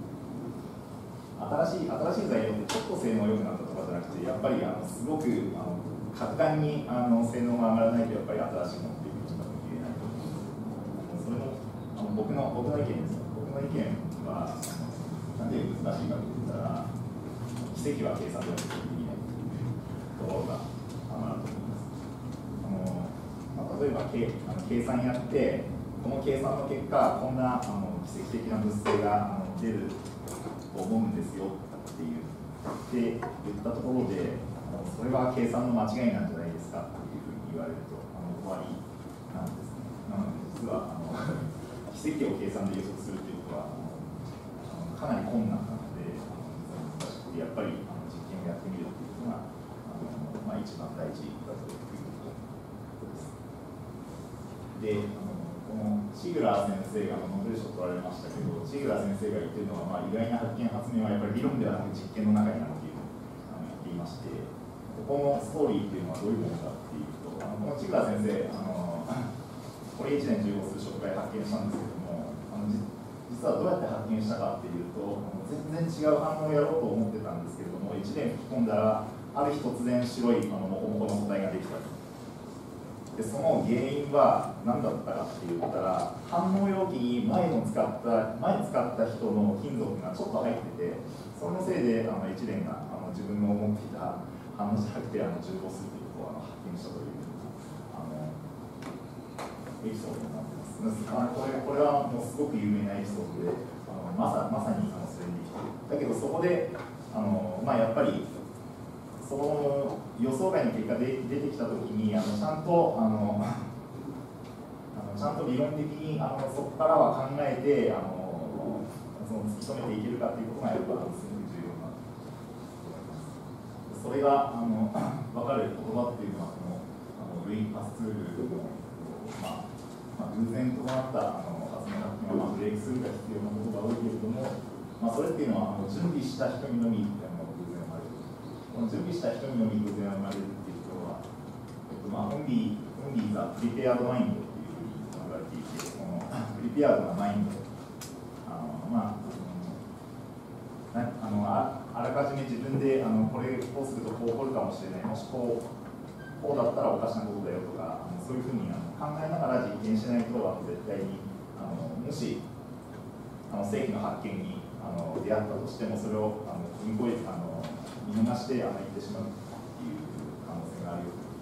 新しい新しい材料ってちょっと性能良くなったとかじゃなくて、やっぱりあのすごくあの格段にあの性能が上がらないとやっぱり新しいものっていうことが言えないと思うんですけど、それもあの僕の僕の意見です。僕の意見はなんで難しいかといったら、奇跡は計算ではできないところがあると思います。あのまあ、例えば計あの計算やって、この計算の結果、こんなあの奇跡的な物性があの出ると思うんですよっていうって言ったところで、あのそれは計算の間違いなんじゃないですかっていうふうに言われるとあの終わりなんですね。なので実はあの奇跡を計算で予測するということはあのかなり困難なので、あの難しくてやっぱりあの実験をやってみるっていうのがあの、まあ、一番大事だということです。で、あのこのシグラー先生がノーベル賞を取られましたけど、シグラー先生が言ってるのは、まあ、意外な発見発明はやっぱり理論ではなく実験の中にあるっていうのを言っていまして、ここのストーリーっていうのはどういうものかっていうと、あのこのシグラー先生、あのこれいちねんじゅうご数触媒発見したんですけども、あの実はどうやって発見したかっていうと、全然違う反応をやろうと思ってたんですけれども、いちねん吹き込んだら、ある日突然白いあのモコモコの素体ができた。でその原因は何だったかって言ったら、反応容器に前の使った前使った人の金属がちょっと入ってて、そのせいであのエチレンがあの自分の思っていた反応じゃなくてあの重合するということをあの発見したというあのエピソードになってます。あのこれこれはもうすごく有名なエピソードで、あのまさまさにあのそれにできている。だけどそこであの、まあ、やっぱりその予想外の結果で出てきたときにあのちゃんとあのあのちゃんと理論的にあのそこからは考えてあのその突き止めていけるかということがやっぱすごく重要なと思います。それがあの分かる言葉っていうのはこのあの類類パスツールの、まあまあ、偶然となったあの発明が、まあ、ブレイクスルーが必要なことが多いけれども、まあ、それっていうのはあの準備した人にのみあの偶然生まれる。この準備した人にのみ偶然生まれるっていうところは、えっとまあ、オンリー、オンリーザ・プリペアードマインドっていうふうに言われていて、このプリペアードなマインド、あのまああのああらかじめ自分であのこれこうするとこう起こるかもしれない、もしこうこうだったらおかしなことだよとか、あのそういうふうにあの考えながら実験しないとあの絶対にあのもしあの世紀の発見にあの出会ったとしてもそれをあの踏み越えあの見逃してあの言ってしまうっていう可能性があるよという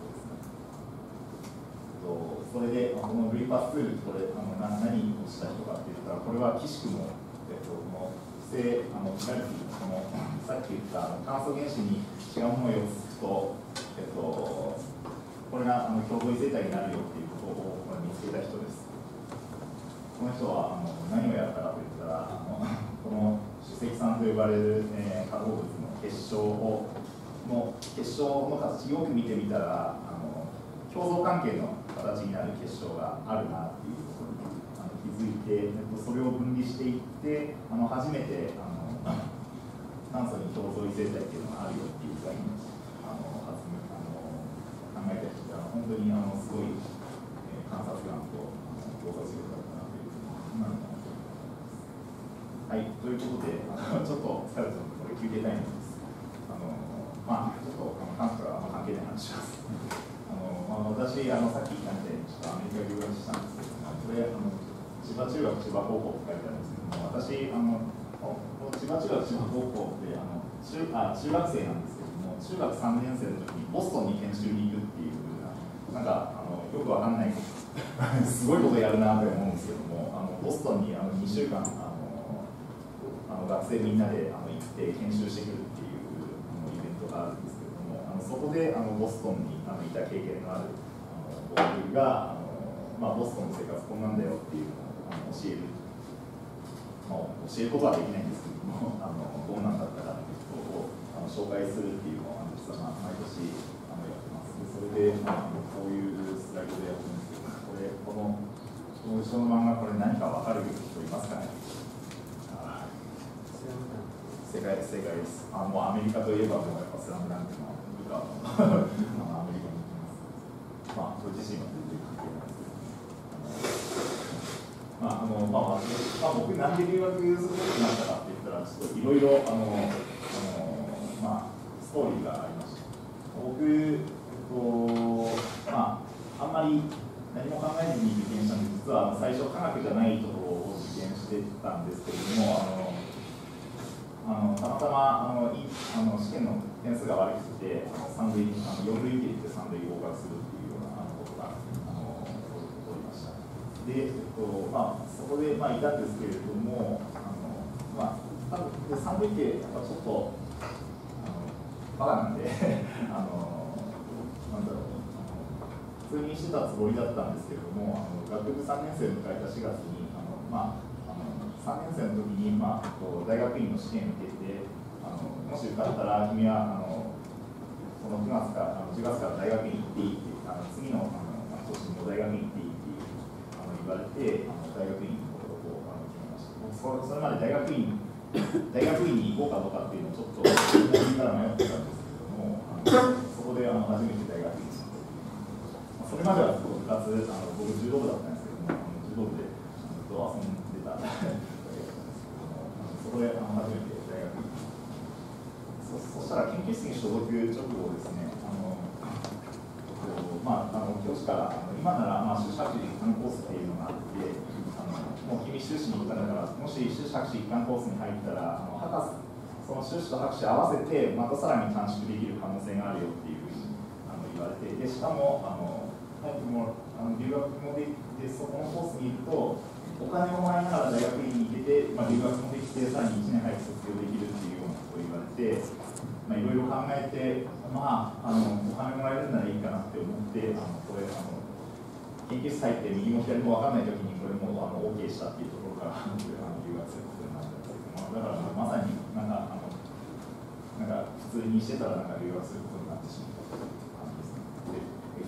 ことですね。とそれでこのルイパスツールこれあの何をした人かって言ったらこれは岸くも、えっと、この性あのこのさっき言った炭素原子に違うものを寄せと、えっと、これがあの共同異性体になるよっていうことを見つけた人です。この人はあの何をやったかといったら、あのこの主積酸と呼ばれる、えー、化合物の結晶をの結晶の形よく見てみたら、あの共同関係の形になる結晶があるなっていうことにあの気づいて、それを分離していって、あの初めてあの炭素に共同異性体っていうのがあるよっていう概念をあの発明あの考えた人が本当にあのすごい、えー、観察眼と洞察力だったなというふうに今の思っております。はい、ということで、あのちょっと疲れちゃうので、これ休憩タイムです。あのまあ、ちょっと関西から関係ない話します。あのまあ、私あの、さっき言ったみたいに、ちょっとアメリカ留学したんですけども、これあの、千葉中学、千葉高校って書いてあるんですけども、私、あの千葉中学、千葉高校ってあの 中, あ中学生なんですけども、中学さんねん生の時にボストンに研修に行くっていうふうな、なんかあのよくわかんない、すごいことやるなと思うんですけども、あのボストンにあのにしゅうかん、あのあの学生みんなであの行って研修してくるっていうあのイベントがあるんですけども、あのそこであのボストンにあのいた経験のあるあの僕があの、まあ、ボストンの生活こんなんだよっていうのをあの教える。まあ、教えることはできないんですけども、あのどうなんだったかということをあの紹介するっていうのを実は、まあ、毎年あのやってます。でそれで、まあ、こういうスライドでやってるんですけど、これこのこの後ろの漫画、これ何か分かる人いますかね。あ正解です、正解です。あもうアメリカといえばもうやっぱスラムダンクの部下のアメリカに行きます。まあ、これ自身は全然関係ないですけど。まああのまあまあ、僕、なんで留学することになったかって言ったら、ちょっといろいろあのあの、まあ、ストーリーがありました。僕、えっとまあ、あんまり何も考えずに受験したんで、実は最初、科学じゃないところを受験してたんですけれども、あのあのたまたまあのいあの試験の点数が悪くて、三類あのよん類って言ってさん類合格するっていうようなあのことがあの起こりました。でえっとまあ、そこで、まあ、いたんですけれども、あのまあ、多分でさん類ってやっぱちょっとあのバカなんであのなんだろう普通にしてたつもりだったんですけれども、あの学部さんねん生を迎えたしがつにあの、まあ、あのさんねん生の時に、まあ、大学院の試験を受けて、あのもし受かったら君はあのこのくがつからあのじゅうがつから大学院行っていいってあの次のあの年の大学院行っていいっていう言われて、あの大学院のことをあの決めました。それそれまで大学院大学院に行こうかどうかっていうのをちょっと思いから迷ってたんですけれども、あのそこであの初めて大学院に行った。それまでは部活、あの僕柔道部だったんですけども、あの柔道部でずっと遊んでた大学だったんですけども、そこであの初めて大学院に行った。そ, そしたら研究室に所属直後ですね、あのまあ、あの教師からあの今なら、まあ、修士博士一貫コースっていうのがあって、あのもう君修士に行ったんだから、もし修士博士一貫コースに入ったら、あの博士その修士と博士合わせて、またさらに短縮できる可能性があるよっていうふうにあの言われて、でしかも、あのもあの留学もできて、そこのコースにいると、お金をもらいながら大学院に行けて、まあ、留学もできて、さらにいちねん早く卒業できるっていうようなことを言われて、まあ、いろいろ考えて、まあ、あのお金もらえるならいいかなって思って、あのこれあの研究室入って右も左も分かんないときにこれもあの OK したっていうところからあの留学することになったんですけども、だからまさになんかあのなんか普通にしてたらなんか留学することになってしまったという感じですね。で普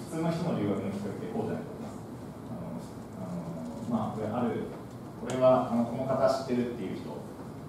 通の人の留学のきっかけってこうじゃないと思います。あのあのまあこれあるこれはあのこの方知ってるっていう人、こ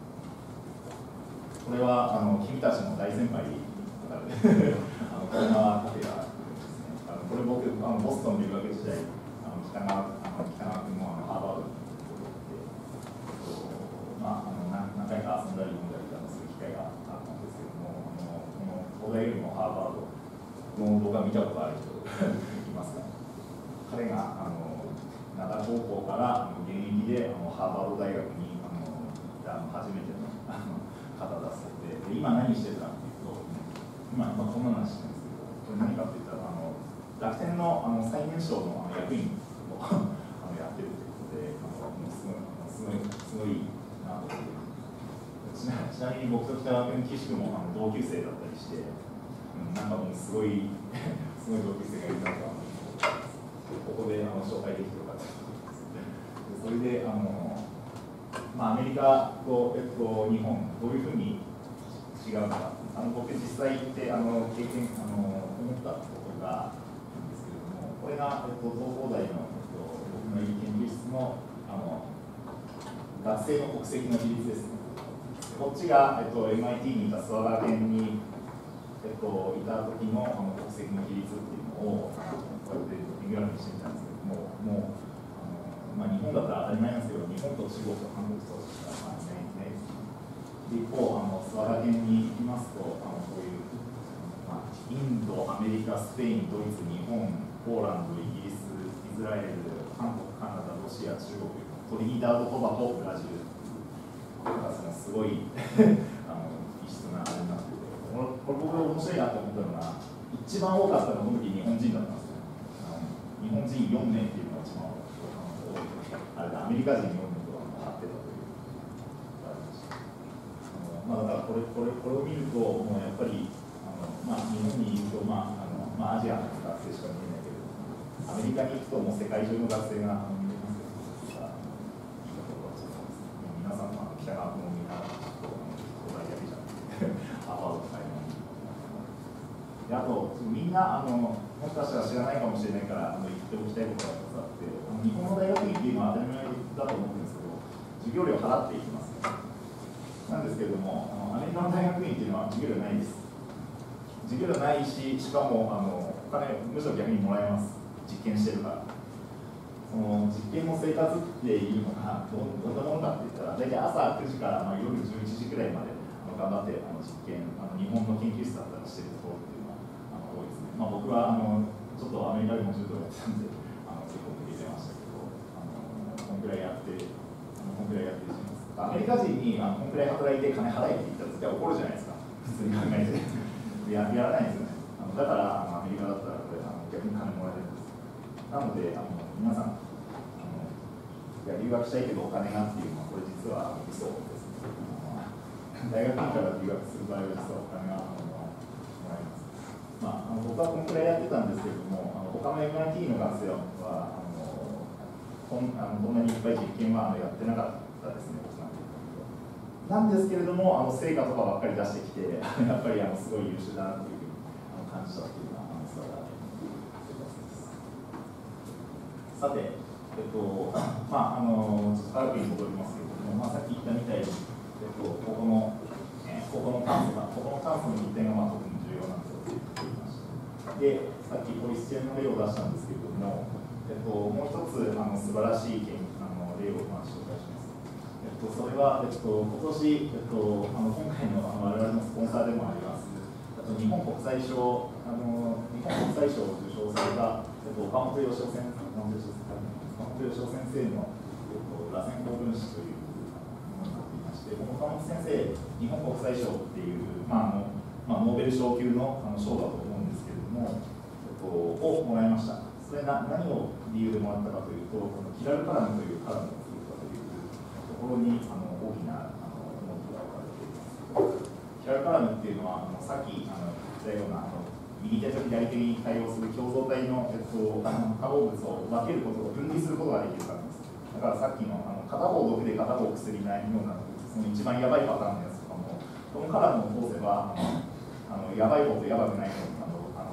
れはあの君たちの大先輩に当たるあの小川拓也ですね。あのこれ僕あのボストン留学時代、あの北川あの北川君もあのハーバードに行って、まあ、あの何回か遊んだり飲んだりする機会があったんですけども、あのこの東大よりもハーバードの動画見たことある人いますか？彼があの灘高校から現役であのハーバード大学にあのあの初めてのあの方だそうで、で今何してたかっていうと、今、まあ、こんな話してるんですけど、これ何かって言ったらあの楽天のあの最年少のあの役員をあのやってるということで、あのすごいすごいすごいなと思ってちな、ちなみに僕と北川君、岸君もあの同級生だったりして、うん、なんかもうすごいすごい同級生がいるなと。ここであの紹介できてよかったです。それであの、まあ、アメリカと、えっと、日本、どういうふうに違うのか、あの僕、実際行ってあの経験あの思ったことがあるんですけれども、これが、えっと、東工大の、えっと、僕のいる研究室の、あの学生の国籍の比率ですね。こっちが、えっと、エムアイティー にいた諏訪学園に、えっと、いた時のあの国籍の比率っていうのを、こうやってグラフにしてみたんですけども、もうあの、まあ、日本だったら当たり前なんですけど、日本と中国と韓国としかまあいないんで、一方、あの諏訪学園に行きますと、あのこういう、まあ、インド、アメリカ、スペイン、ドイツ、日本、ポーランド、イギリス、イスラエル、韓国、カナダ、ロシア、中国、トリニダード・トバゴ、ブラジル、なんかそのすごいあの異質なあれになってて、これ、これ僕面白いなと思ったのが、一番多かったのはこの時日本人だったんですよ。日本人よんめいっていうのが一番多い。あれでアメリカ人よんめいとは張ってたというのがありました。まあ、だからこれこれこれを見るともうやっぱりあの、まあ、日本にいると、まああのまあ、アジアの学生しか見えないけど、アメリカに行くともう世界中の学生が見えますけど、いいところはそうです。皆さんは北川君を見ながら東大だけじゃなくてハーバードとかにで、あとみんなあのもしかしたら知らないかもしれないからあの言っておきたいことが一つあって、あの日本の大学院っていうのは当たり前だと思うんですけど、授業料払っていきます、ね、なんですけれども、あのアメリカの大学院っていうのは授業料ないです。授業料ないし、しかもあのお金むしろ逆にもらえます。実験してるから。その実験の生活っていうのがどんなものかって言ったら、大体朝くじからまあ夜じゅういちじくらいまであの頑張ってあの実験、あの日本の研究室だったらしてるところっていうのはあの多いですね。まあ、僕はあのちょっとアメリカでもじゅうどやってたんで、あの結構抜けてましたけど、あのこんくらいやって、あのこんくらいやってしまいます。アメリカ人にあのこんくらい働いて金払えって言ったら絶対怒るじゃないですか。普通に考えてややらないですよね。あのだからあのアメリカだったらこれあの逆に金もらえるんです。なのであの皆さんあのいや留学したいけどお金がっていうのはこれ実は嘘ですね。大学院から留学する場合は実はお金がもらえます。まあ、あの僕はこのくらいやってたんですけれども、あの他の エムアイティー の学生はあのこんあのこんなにいっぱい実験はやってなかったですね、僕なんて。なんですけれども、あの成果とかばっかり出してきて、やっぱりあのすごい優秀だなというふうにあの感じたというのは、あの伝わらない生活です。さて、えっと、まあ、あのちょっと科学に戻りますけれども、まあ、さっき言ったみたいに、えっと、ここの、えー、ここの炭素が、ここの炭素の一点がまあ特に重要なんですよ。で、さっきポリスチェンの例を出したんですけれども、えっと、もう一つあの素晴らしいあの例をまあ紹介します。えっと、それは、えっと、今年、えっと、あの今回のあの我々のスポンサーでもあります、あと日本国際賞、あの日本国際賞を受賞された、えっと、岡本義雄先生、岡本義雄先生の、えっと、螺旋高分子というものになっていまして、この岡本先生、日本国際賞っていう、まああのまあ、ノーベル賞級のあの賞だと思うんですけれども、えっと、をもらいました。それな何を理由でもらったかというと、このキラルカラムというカラムを作ったというところにあの大きなあの重きが置かれています。キラルカラムっていうのは、あのさっきあの言ったようなあの右手と左手に対応する共造体の、えっと、化合物を分けることを分離することができるからです。だからさっきのあの片方毒で片方薬ないような、その一番やばいパターンのやつとかも、このカラムを通せば、あのやばい方とやばくない方あのあの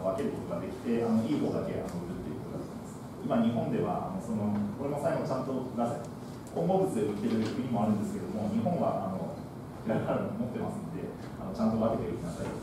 分けることができて、あのいい方だけあの売るということができます。今、日本ではあのそのこれも最後ちゃんと混合物で売ってる国もあるんですけども、日本はあのキラルカラム持ってますので、あのちゃんと分けて売りなさい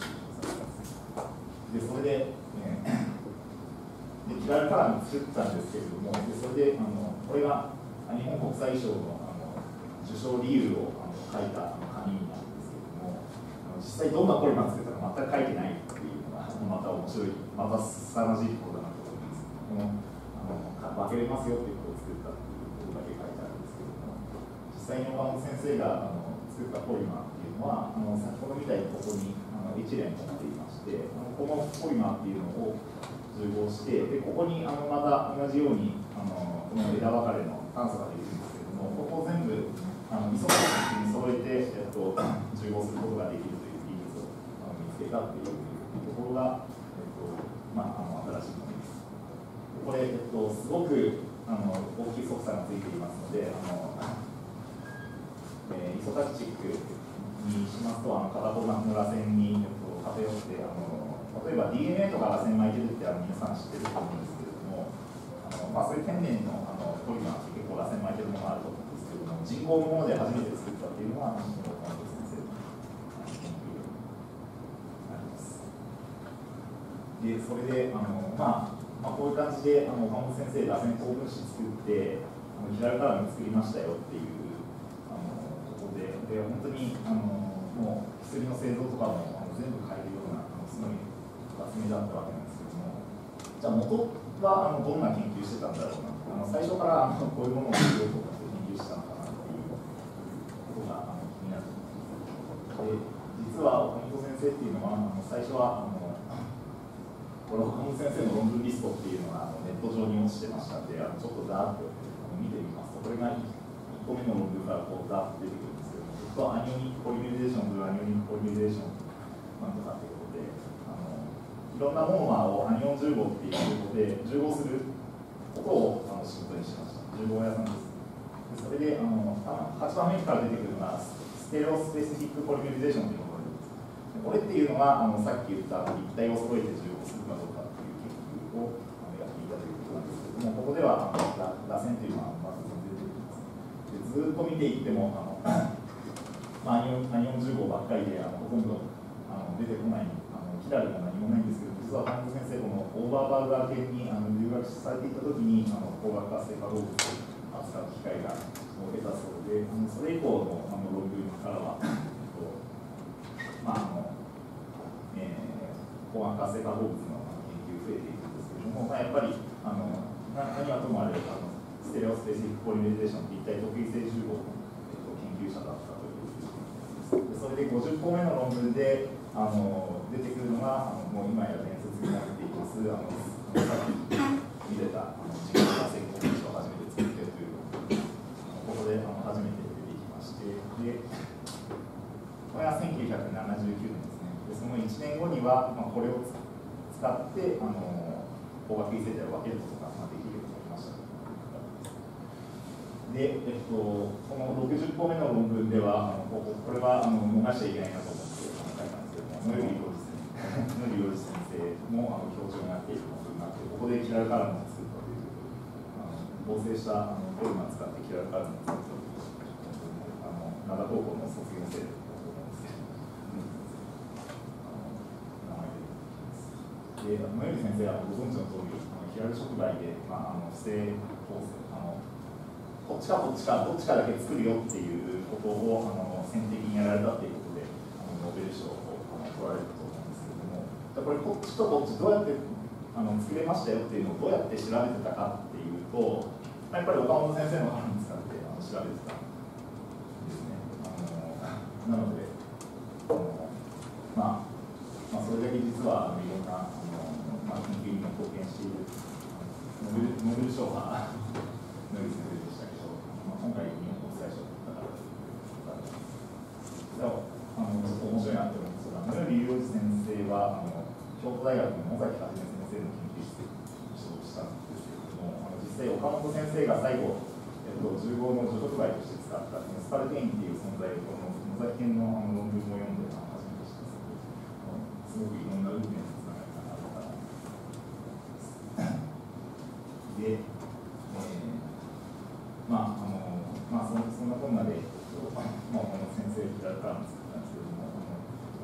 で、それで、えー、でキラルカラム作ったんですけれども、でそれであのこれが日本国際賞のあの受賞理由をあの書いたあの紙なんですけれども、あの実際どんなポリマー作ったか全く書いてないっていうのがまた面白い、また凄まじいところだなと思います。このあの分けれますよっていうことを作ったっていうことだけ書いてあるんですけれども、実際に岡本先生があの作ったポリマーっていうのは、あの先ほどみたいにここにあの一連持っていまして、あのこのポリマーっていうのを重合して、でここにあのまた同じようにあのこの枝分かれの炭素ができるんですけれども、ここを全部あのイソトープに揃えて、えっと、重合することができるという技術をあの見つけたっていうところが、えっとまあ、あの新しいものです。これ、えっと、すごくあの大きい側差がついていますので、あのえー、イソタチックにしますと、あの片方の螺旋に、えっと、偏ってあの、例えば ディーエヌエー とか螺旋巻いてるってあの皆さん知ってると思うんですけれども、あのまあ、そういう天然のあのポリマーって結構螺旋巻いてるものがあると思うんですけれども、人工のもので初めて作ったっていうのは、西野岡本先生の研究になります。で、それで、あのまあまあ、こういう感じで、あの岡本先生、螺旋高分子作って、あのキラルカラム作りましたよっていうあのことで、で本当にあのもう薬の製造とかもあの全部変えるような、あのすごい発明だったわけなんですけども、じゃあ元はあのどんな研究してたんだろうな、あの最初からあのこういうものを作ろうとかって研究したのかなっていうことがあの気になると思います。で、実は岡本先生っていうのは、あの最初はあのこれ岡本先生の論文リストっていうのがあのネット上に落ちてましたので、あのちょっとざーっと見てみますと、これがいっこめの論文からこうざーっと出てくるんですけども、ずっとアニオニックポリメリゼーションというアニオニックポリメリゼーションなんとかっていうことで、あのいろんなモノマーをアニオンじゅうごっていうことで重合することをあの仕事にしました。重合屋さんです。でそれであのはちばんめから出てくるのがステレオスペシフィックポリメリゼーションというものです。これっていうのがあのさっき言った立体を揃えて重合するかどうかっていう研究をあのやっていたということなんですけれども、ここではあの螺旋というのはまず出てきます。でずっと見ていってもあの、まあ、アニオンじゅうごばっかりであのほとんどあの出てこない、あのキラルも何もないんですけど、実は岡本先生、このオーバーバーガー系にあの留学されていたときにあの光学活性化動物を扱う機会が得たそうで、あのそれ以降のあの論文からは、まああのえー、光学活性化動物の研究増えていくんですけれども、まあ、やっぱりあの何はともあれあのステレオスペシフィックポリメリゼーション立体特異性重合の、えっと、研究者だったというで、それでごじゅっこめの論文であの出てくるのがあのもう今や伝説になっていますあのさっき見れたあの人工螺旋高分子を初めて作ってというここであの初めて出てきまして、でこれはせんきゅうひゃくななじゅうきゅうねんですね。でそのいちねんごには、まあ、これを使ってあの光学異性体を分けることができるようになりました。で、えっと、このろくじゅっこめの論文では、あのこれはあの逃しちゃいけないなと思って書いたんですけども、野尻洋二先生もあの教授になっている論文があって、ここでキラルカラムを作ったという、あの合成したあのポリマーを使ってキラルカラムを作ったという、あの灘高校の卒業生だと思うんですけど、名前で。で、野尻先生はご存知の通り、あのキラル触媒で、まあ、あの不正構成、あのこっちかこっちかどっちかだけ作るよっていうことをあの先的にやられたっていうことであのノーベル賞をあの取られると思うんですけれども、これこっちとこっちどうやってあの作れましたよっていうのをどうやって調べてたかっていうと、やっぱり岡本先生の方に使ってあの調べてたんですね。あのなのであの、まあ、まあそれだけ実はあのいろんなあの、まあ、研究にも貢献しているノーベル、ノーベル賞が野尻先生でしたけど、まあ、今回日本国際賞だからでもあのちょっと面白いなと思うんですが、野尻洋二先生はあの京都大学の野崎一先生の研究室に所属したんですけれども、あの実際岡本先生が最後、えっと、重合の除触媒として使ったスパルテインっていう存在をこの野崎研のあの論文を読んで初めて知ったんですけど、すごくいろんなループにつながりがあ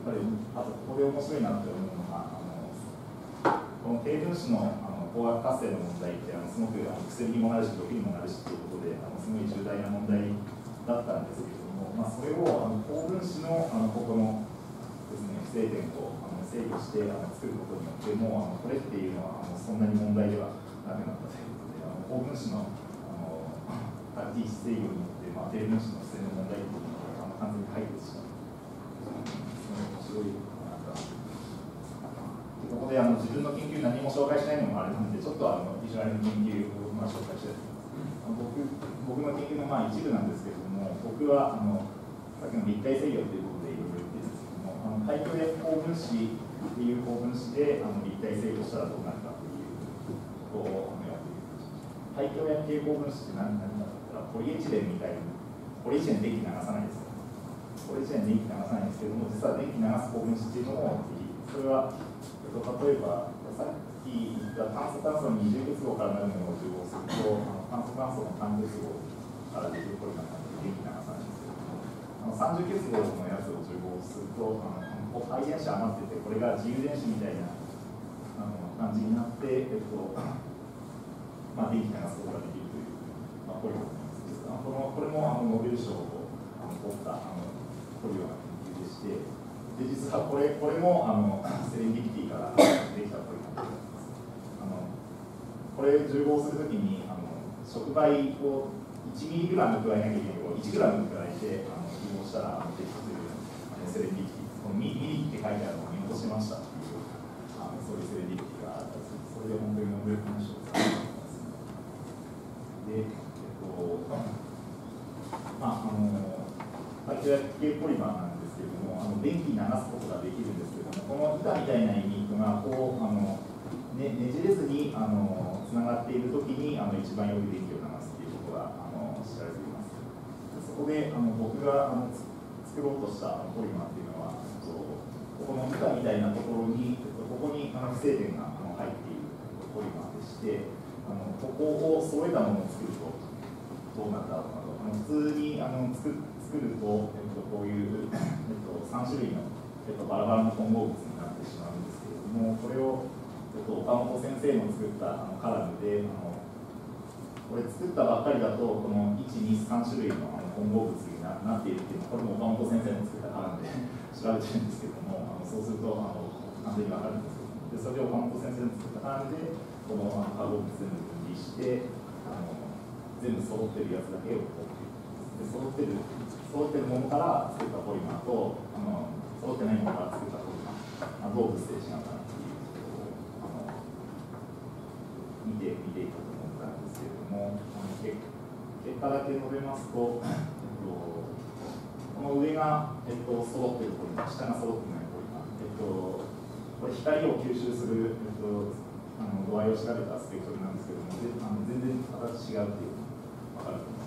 ぱりあとここで面白いなって思うのが、あのこの低分子のあの光学活性の問題ってあのすごくあの薬にもなるし毒にもなるしということであのすごい重大な問題だったんですけれども、まあ、それをあの高分子のあのここのですね不正点をあの制御してあの作ることによってもうあのこれっていうのはあのそんなに問題ではなくなったということで、あの高分子のあの T 制御によって、まあ、低分子の不正の問題というのがあの完全に解決した。すごいなんかここであの自分の研究何も紹介しないのもあれなんで、ちょっとあのビジュアルの研究をまあ紹介して僕僕の研究のまあ一部なんですけれども、僕はあのさっきの立体制御ということでいろいろ言ってるんですけども、あの対極薬高分子っていう高分子であの立体制御したらどうなるかということをやっている。対極薬系高分子って何何だったらポリエチレンみたいに、ポリエチレン電気流さないですよ。ポリエチレン電気流さないんですけども、実は電気流す高分子っていうのも、それは、えっと、例えばさっき言った炭素炭素の二重結合からなるものを受容すると、あの炭素炭素の単結合からできるポリマーなんで電気流さないんですけども、あの三重結合のやつを受容すると、あの配電子余ってて、これが自由電子みたいなあの感じになって、えっとまあ、電気流すことができるという、まあ、ポリマーなんですけど、このこれもあのノーベル賞をあの取ったあのポリマーの研究でして、で実はこれこれもあのセレンディピティからできたポリマーになります。あのこれ重合するときにあの触媒をいちミリグラム加えなきゃいけないのをいちグラム加えてあの融合したらできたというあのセレンディピティ、このミリって書いてあるのを見落としましたっていうあのそういうセレンディピティがあったんです。それで本当にノーベル文賞を使ってますね。で、えっとまああの対極薬系ポリマーなんですけれども、あの電気流すことができるんですけども、この板みたいなユニットがこうあの、ね、ねじれずにあのつながっているときにあの一番よく電気を流すということがあの知られています。そこであの僕があの作ろうとしたポリマーというのは、ここの板みたいなところに、ここにあの不正点があの入っているポリマーでして、あのここを揃えたものを作るとどうなるだろうかと。あの普通にあの作作ると、えっと、こういう、えっと、さん種類の、えっと、バラバラの混合物になってしまうんですけれども、これを、えっと、岡本先生の作ったあのカラムで、あのこれ作ったばっかりだと、このいち、に、さん種類のあの混合物に な, なっているっていうのは、これも岡本先生の作ったカラムで調べてるんですけども、あのそうするとあの完全に分かるんですけども、でそれを岡本先生の作ったカラムで、このあの化合物全部分離して、あの全部揃ってるやつだけをこうで揃ってる揃ってるものから作ったポリマーとあの揃ってないものから作ったポリマー、どう物性しながらっていうことをあの見て見ていこうと思ったんですけれども、あの結結果だけ述べますと、えっと、この上が、えっと、揃ってるポリマー、下が揃ってないポリマー、えっと、これ光を吸収する、えっと、あの度合いを調べたスペクトルなんですけども、であの全然形違うっていうのが分かると思います。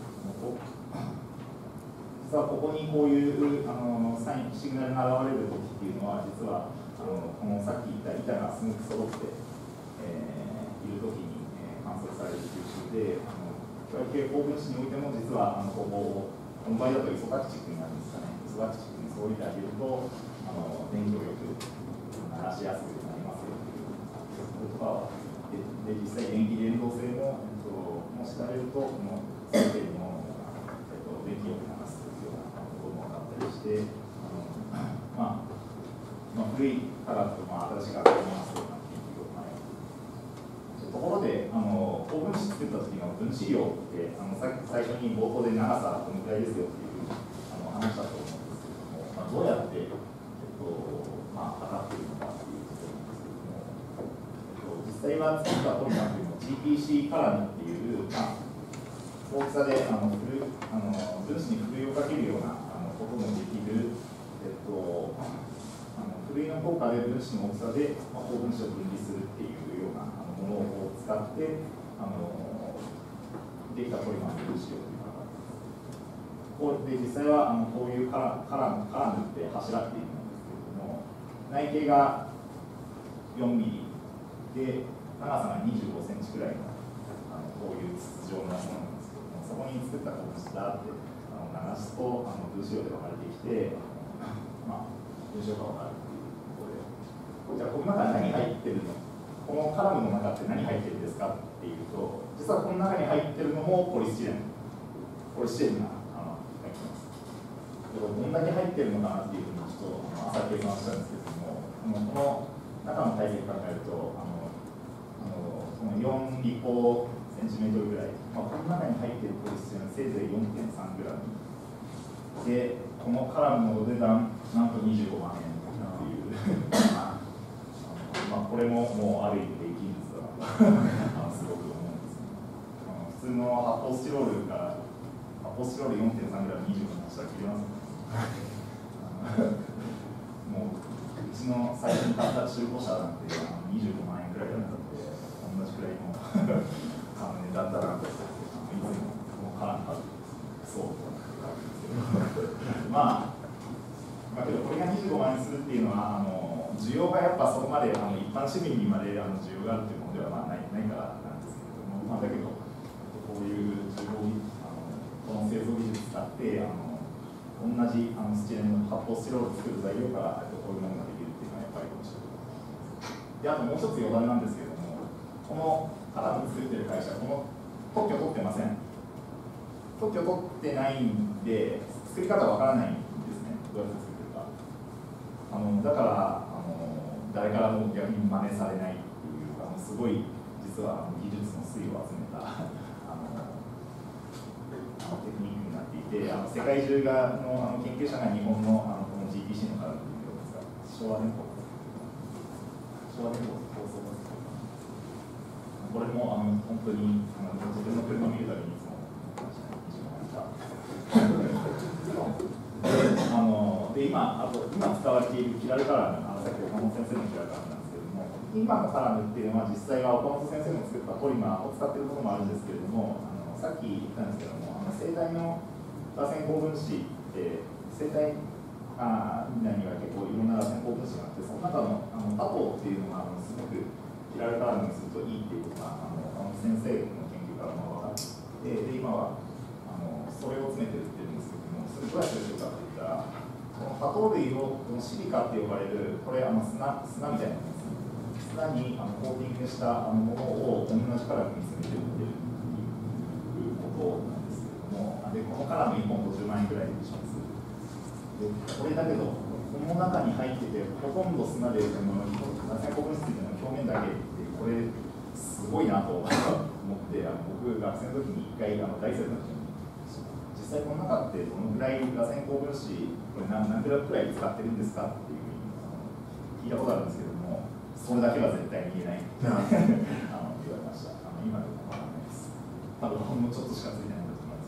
実はここにこういうあのサインシグナルが現れる時っていうのは、実はあのこのさっき言った板がすごく揃って、えー、いる時に、えー、観測される吸収で、あの蛍光分子においても実はあのここをこの場合だとイソタクチックになるんですかね。イソタクチックにそういてあげるとあの電気をよく流しやすくなりますよということとかは、でで実際電気連動性も、えっと、もし調べるとこのついているものが、えっと、電気を流すというようなことも分かったりして、あのまあ、まあ、古い科学と、まあ、新しい科学を回すような研究を行います。ところで、あの高分子作った時の分子量ってあのさっき最初に冒頭で長さこのくらいですよっていうあの話だと思うんですけれども、まあ、どうやって、えっとまあ、測っているのかっていうことなんですけれども、えっと、実際は作ったポリマーというのを ジーピーシー カラムっていう、まあ、大きさであのふるあの分子にふるいをかけるようなあのこともできる、えっと、あのふるいの効果で分子の大きさで、まあ、高分子を分離するっていうようなあのものを使ってあのできたポリマーの分子量というのがあります。こうで実際はあのこういうカラカラムカラムって柱っていうんですけれども、内径がよんミリで長さがにじゅうごセンチくらいのあのこういう筒状のものなんですけども、そこに作った分子だってあの流すとあの分子量で分かれてきて、まあ、分子象が分かるっていうことで、じゃあこの中に何入ってるの、このカラムの中って何入ってるんですかっていうと、実はこの中に入ってるのもポリスチレンポリスチレンがあの入ってます。でこれどんだけ入ってるのかなっていうふうにちょっと朝計算したんですけども、この中の体積考えるとあのあのこのよん立方センチメートルぐらい、まあ、この中に入っているポリスチレンはせいぜい よんてんさんグラム で、このカラムのお値段なんとにじゅうごまんえんっていうまあこれももうある意味で技術だなとすごく思うんですけど、普通の発泡スチロールから発泡スチロール よんてんさんグラム にじゅうごまんしたら切れますねもううちの最初に買った中古車なんてにじゅうごまんえんくらいだったので、同じくらいの値段だなと、いつもこのカラム買うそうとなってるんですけどまあだけどこれがにじゅうごまんえんするっていうのはあの需要がやっぱそこまであの一般市民にまであの需要があるというものではまあないないからなんですけれども、まあ、だけどこういう重工あのこの製造技術使ってあの同じあのスチレンの発泡スチロールを作る材料からこういうものができるっていうのはやっぱり面白いで、あともう一つ余談なんですけれども、このカラム作ってる会社、この特許取ってません。特許取ってないんで作り方わからないんですね、どうやって作ってるか。あのだからあの誰からも逆に真似されないっていうあのすごい実は技術の粋を集めたあのテクニックになっていて、あの世界中がのあの研究者が日本のあのこの ジーピーシー のカラムっていうのを使って昭和電工昭和電工放送ですけど、これもあの本当にあの自分の車を見るたびにいつもあので今あと今使われているキラルカラム、あのさっき岡本先生のキラルカラムなんですけれども、今のカラムっていうのは実際は岡本先生の作ったポリマーを使っていることもあるんですけれども、あのさっき言ったんですけども、あの生体の螺旋高分子って生体あ内には結構いろんな螺旋高分子があって、その中のあの多糖っていうのがあのすごくキラルカラムにするといいっていうことがあのあの先生の研究からも分かって、で今はあのそれを詰めてるっていうんですけども、それどうやってするかっていったら、この多糖類をこのシリカって呼ばれる、これあの砂砂みたいなものです。砂にあのコーティングしたあのものを同じカラムに詰めて売ってるっていうことなんですけれども、でこのカラムいっぽんごじゅうまんえんくらいでします。でこれだけど、この中に入ってて、ほとんど砂で、螺旋高分子っていうのは表面だけって、これ、すごいなと思って、あの僕、学生の時に一回、あの大生の時に、実際この中ってどのぐらい螺旋高分子、これ何何グラムくらい使ってるんですかっていうふうに聞いたことあるんですけれども、それだけは絶対に言えないってあの言われました。あの今でもわからないです。多分ほんのちょっとしかついてないんだと思います。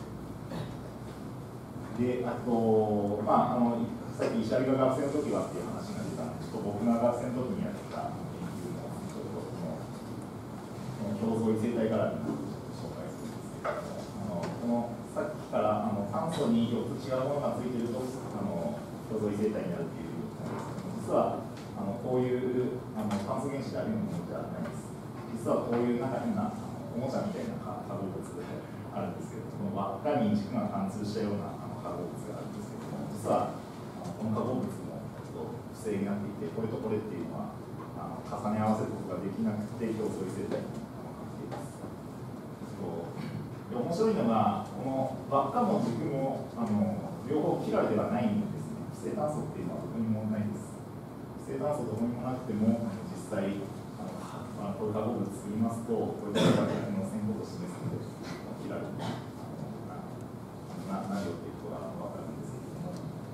で、あと、まあ、あのさっき石原が学生の時はっていう話が出たので、ちょっと僕が学生の時にやった研究のちょっとこの共造異性体から紹介するんですけれども、あのこのさっきからあの炭素によっつ違うものがついているとあの共造異性体になるっていうのですけど、実はあのこういうあの炭素原子だけのものじゃないです。実はこういうなんか変なおもちゃみたいな化合物があるんですけど、この輪っかに軸が貫通したような化合物があるんですけども、実はこの化合物も不正になっていて、これとこれっていうのはあの重ね合わせることができなくて共造異性体になっています。で面白いのが、この輪っかも軸もあの両方キラルではないんですね。不正炭素っていうのはどこにもないです。不正炭素どこにもなくても、実際あのこういう化合物作りますと、こういう化合物の線香と示すので、キラルにな何をっていうことが分かるんですけれども、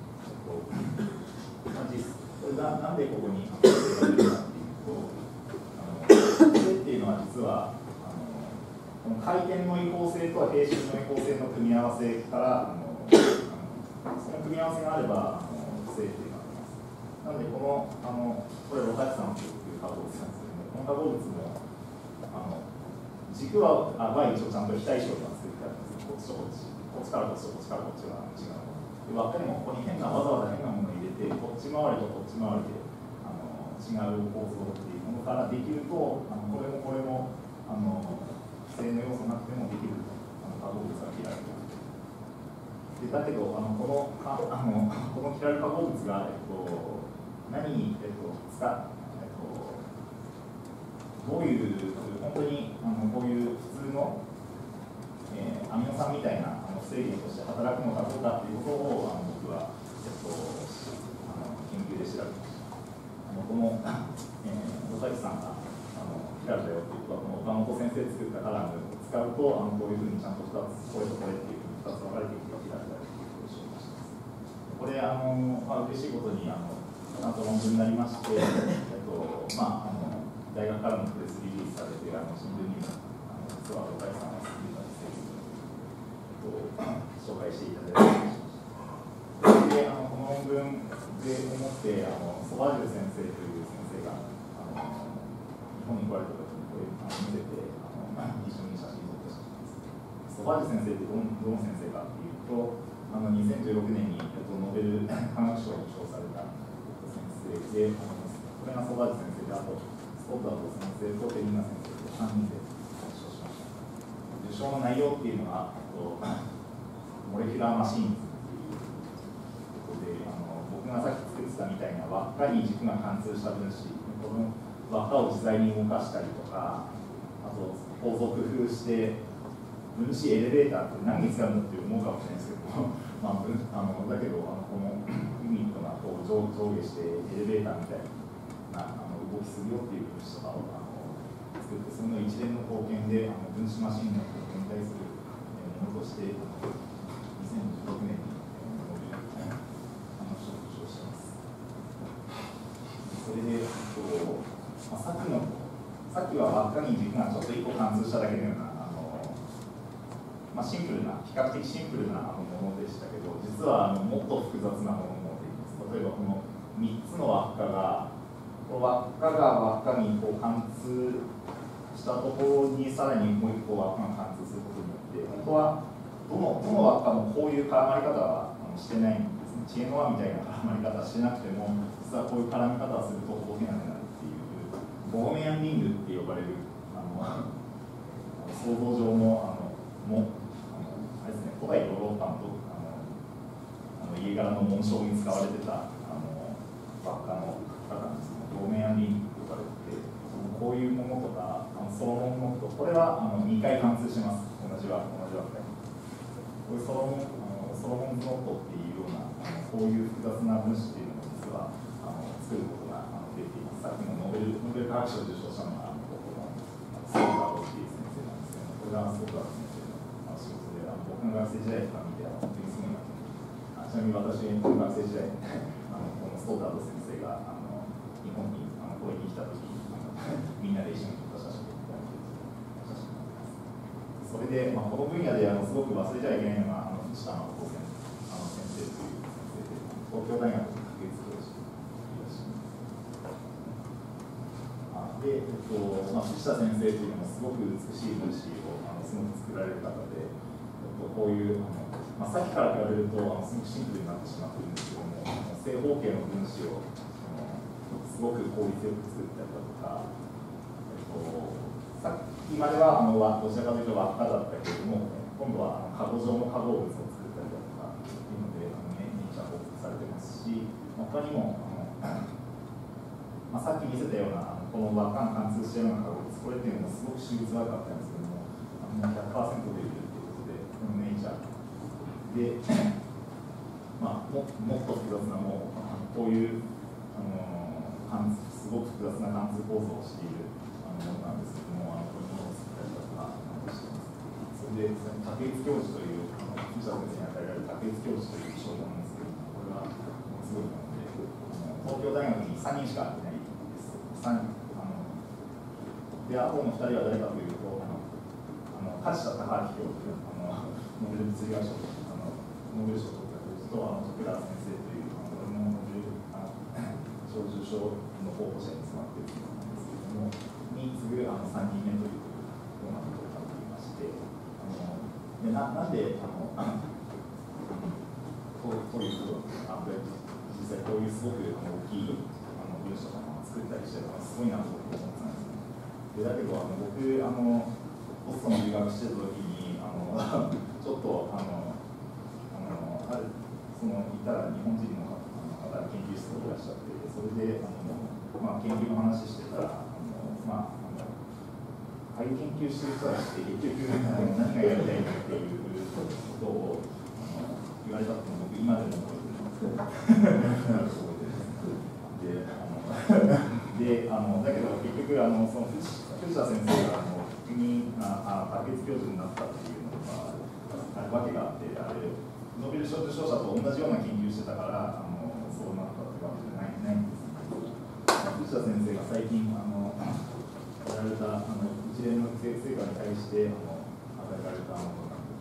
まあ、実これがなんでここに挙げられるかっていうと、不正っていうのは実はあのこの回転の違法性と平心の違法性の組み合わせからあのあのその組み合わせがあればあの不正っていうのがあります。なのでこのあのこれろはちさんという化合物なんですけども、この化合物もあの軸はあ Y 一応ちゃんと非対称が作ってあるんです。こっちとこっち、こっちからこっちとこっちからこっちは違う。で輪っかにもここに変なわざわざ変なものを入れて、こっち回りとこっち回りであの違う構造っていうものからできると、あのこれもこれもあの不正の要素なくてもできるあの化合物が開く。ででだけどあのこのかあのこのキラル化合物が、えっと、何に、えっと、使っ、えっと、どういう本当にあのこういう普通の、えー、アミノ酸みたいなあの制御として働くのかどうかっていうことをあの僕は、えっと、あの研究で調べました。あのこの、えー、野崎さんがあのキラルだよっていうことはこの岡本先生作ったカラムを使うとあのこういうふうにちゃんとふたつこれとこれっていうふうにふたつ分かれてきてキラルだよっていうことを紹介します。これあの、まあ、嬉しいことにあのちゃんと論文になりまして、えっとまあ、あの大学からのプレスリリースされてあの新聞にもあの実は野崎さんが作った実績を紹介していただいてであのこの論文で思ってあのソバージュ先生という先生があの日本に来られた時にこれあの見せてあの一緒に写真撮った写真です。ソバージュ先生ってどのどの先生かっていうとあのにせんじゅうろくねんにノーベル化学賞を受賞された先生でこれがソバージュ先生であとスコットランド先生とテリーナ先生とさんにんで受賞しました。受賞の内容っていうのがモレキュラーマシーンズさっき作ってたみたいな輪っかに軸が貫通した分子、この輪っかを自在に動かしたりとか、あと構造を工夫して分子エレベーターって何に使うんだって思うかもしれないですけど、まあ、あのだけどあのこのユニットがこう 上, 上下してエレベーターみたいなあの動きするよっていう分子とかをあの作って、その一連の貢献であの分子マシンの貢献に対するものとしてにせんじゅうろくねんにそれで、えっとまあ、さっきのさっきは輪っかに軸がちょっといっこ貫通しただけのようなあの、まあ、シンプルな比較的シンプルなものでしたけど、実はあのもっと複雑なものもできます。例えばこのみっつの輪っかがこの輪っかが輪っかにこう貫通したところにさらにもういっこ輪っかが貫通することによって本当はどのどの輪っかもこういう絡まり方はあのしてないんですね。知恵の輪みたいな絡まり方はしてなくても実はこういう絡み方をするとほどけなくなるっていうボーメアンリングって呼ばれるあの想像上のあのもあのあれですね、古代ヨーロッパのあのあの家柄の紋章に使われてたあの輪っかの方なんですけど、ボーメアンリングと呼ばれてて、こういうものとかあのソロモンノット、これはあのにかい貫通します。同じ輪同じ輪っかにこういうソロモンあのソロモンズノットっていうようなこういう複雑な分子っていうのも実はあの作ることがあのできています。さっきのノーベルノーベル化学賞を受賞したのはあのこのスコットランドっていう先生なんですけど、これがスコットランド先生の仕事で、あの僕の学生時代とか見て本当にすごいなと思って、ちなみに私の学生時代あのこのスコットランド先生があの日本にあの講演に来た時にあのみんなで一緒に撮った写真をいただいている写真になります。それで、まあ、この分野であのすごく忘れちゃいけないのがあの藤田誠先あの先生という先生で東京大学の学術教授でいらっしゃいます。で、えっとまあ、藤田先生というのもすごく美しい分子をあのすごく作られる方で、えっと、こういうあの、まあ、さっきから比べるとあのすごくシンプルになってしまっているんですけども、正方形の分子をあのすごく効率よく作ったりだとか、えっと、さっきまではあのどちらかというと輪っかだったけれども、今度はあの籠状の化合物を作ったりだとかっていうのであのネイチャー報告されてますし、他にもあのまあ、さっき見せたようなこの輪っかが貫通したような化合物、これっていうのもすごく手術悪かったんですけども、あの ひゃくパーセント できるということで、このネイチャーで、まあ、も, もっと複雑なもうこういう、あのすごく複雑な貫通構造をしているあのものなんですけども、あのこういうものを作ったりだとかしています。それで竹内教授という藤田先生に与えられる竹内教授という称号なんですけども、これはすごいもので、東京大学にさんにんしかいないです。さんにんあので、あとのふたりは誰かというと、あの梶田隆明教授、あのノーベル物理学賞あのノーベル賞を取った教授と、あの徳良先生という、これもノーベル賞受賞の候補者に詰まっているんですけれども、に次ぐあのさんにんめというようなことを書いていまして、あので な, なんであのこうこういうことあ実際こういうすごく大きいあの文章とかを作ったりしてるのがすごいなと思ってたんですね。でだけどあの僕あのポストの留学してた時にあのちょっとあのあのそのいたら日本人の方が研究室にいらっしゃって、それであの、まあ、研究の話してたら、あのまあ、あのああいう研究してる人たちって結局何がやりたいのっていうことをあの言われたって僕今でも覚えてるんですで、あのであのだけど結局あのその藤田先生があのにああ卓越教授になったっていうのがあるわけがあって、あれノーベル賞受賞者と同じような研究してたからあのそうなったってわけじゃないないんですけど、藤田先生が最近あのやられたあの一連の成果に対してあの与えられたものなんです。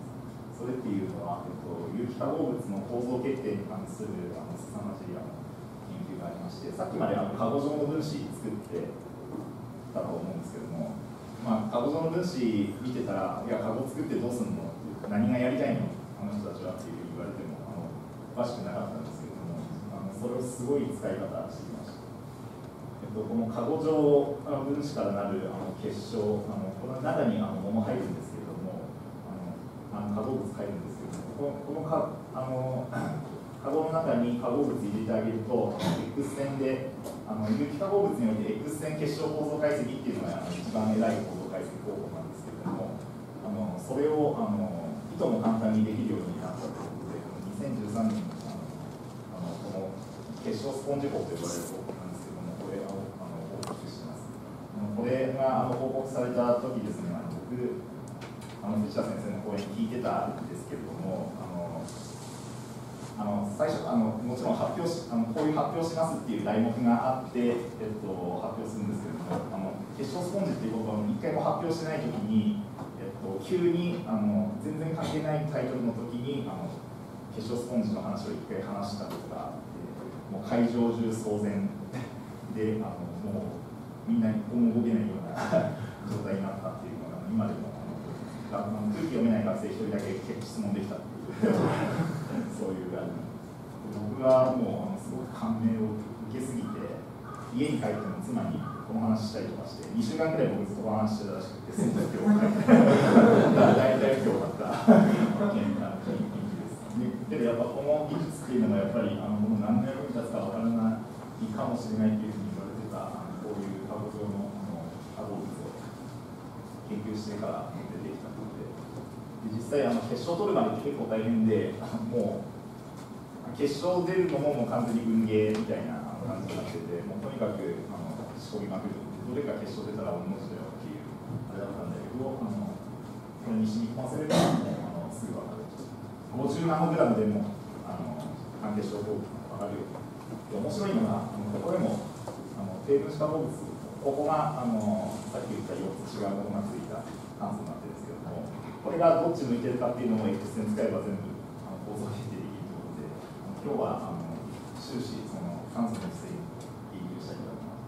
それっていうのは、えっと、有機化合物の構造決定に関するあの凄まじいあの研究がありまして、さっきまであのカゴ状の分子作ってたと思うんですけども、まあ、カゴ状の分子見てたら、いや、カゴ作ってどうすんのって、何がやりたいのあの人たちはっていう言われてもあのおかしくなかったんですけれども、あのそれをすごい使い方してきました。えっと、このカゴ状分子からなるあの結晶、あのこの中にあの桃入るんですけれども、あのあの化合物入るんですけれども、このこのかあのカゴの中に化合物入れてあげると、X 線で、あの有機化合物において X 線結晶構造解析っていうのがあの一番偉い構造解析方法なんですけれども、あのそれをあのいとも簡単にできるようになったということで、にせんじゅうさんねんにあのこの結晶スポンジ法と呼ばれる方法なんですけれども、これをあの報告しています。これがあの報告された時ですね、あの僕、あの藤田先生の講演聞いてたんですけれども、あのあの最初あの、もちろん発表しあのこういう発表しますっていう題目があって、えっと、発表するんですけれども、あの結晶スポンジっていう言葉を一回も発表してないときに、えっと、急にあの全然関係ないタイトルの時にあの結晶スポンジの話を一回話したとか、もう会場中騒然で、あのもうみんな一歩も動けないような状態になったっていうのが、今でもあの空気読めない学生一人だけ結構質問できたっていうそういうあの僕はもうあのすごく感銘を受けすぎて、家に帰っても妻にこの話したりとかして、にしゅうかんくらい僕ずっとこの話してたらしくて、その時を書いて大体今日だった研究です。けどやっぱこの技術っていうのがやっぱりあのもう何の役に立つかわからないかもしれないっていうふうに言われてた、あのこういう化合状の化合物を研究してから出てきたので、で実際あの結晶取るまでって結構大変で、もう結晶出るのももう完全に運ゲーみたいな感じになってて、もうとにかくあの仕込みまくる、どれか結晶出たら同じだよっていうあれだったんだけど、あのこれに染み込ませればもうあのすぐ分かる。ごじゅうナノグラムでもあの関係証拠分かるよ。で面白いのが、あのここでもあの低分子化合物、ここがあのさっき言ったよっつ違うものがついた炭素になってるんですけれども、これがどっち向いてるかっていうのも X 線使えば全部あの構造決定できるということで、今日はあの終始その炭素の質に研究したいと思います。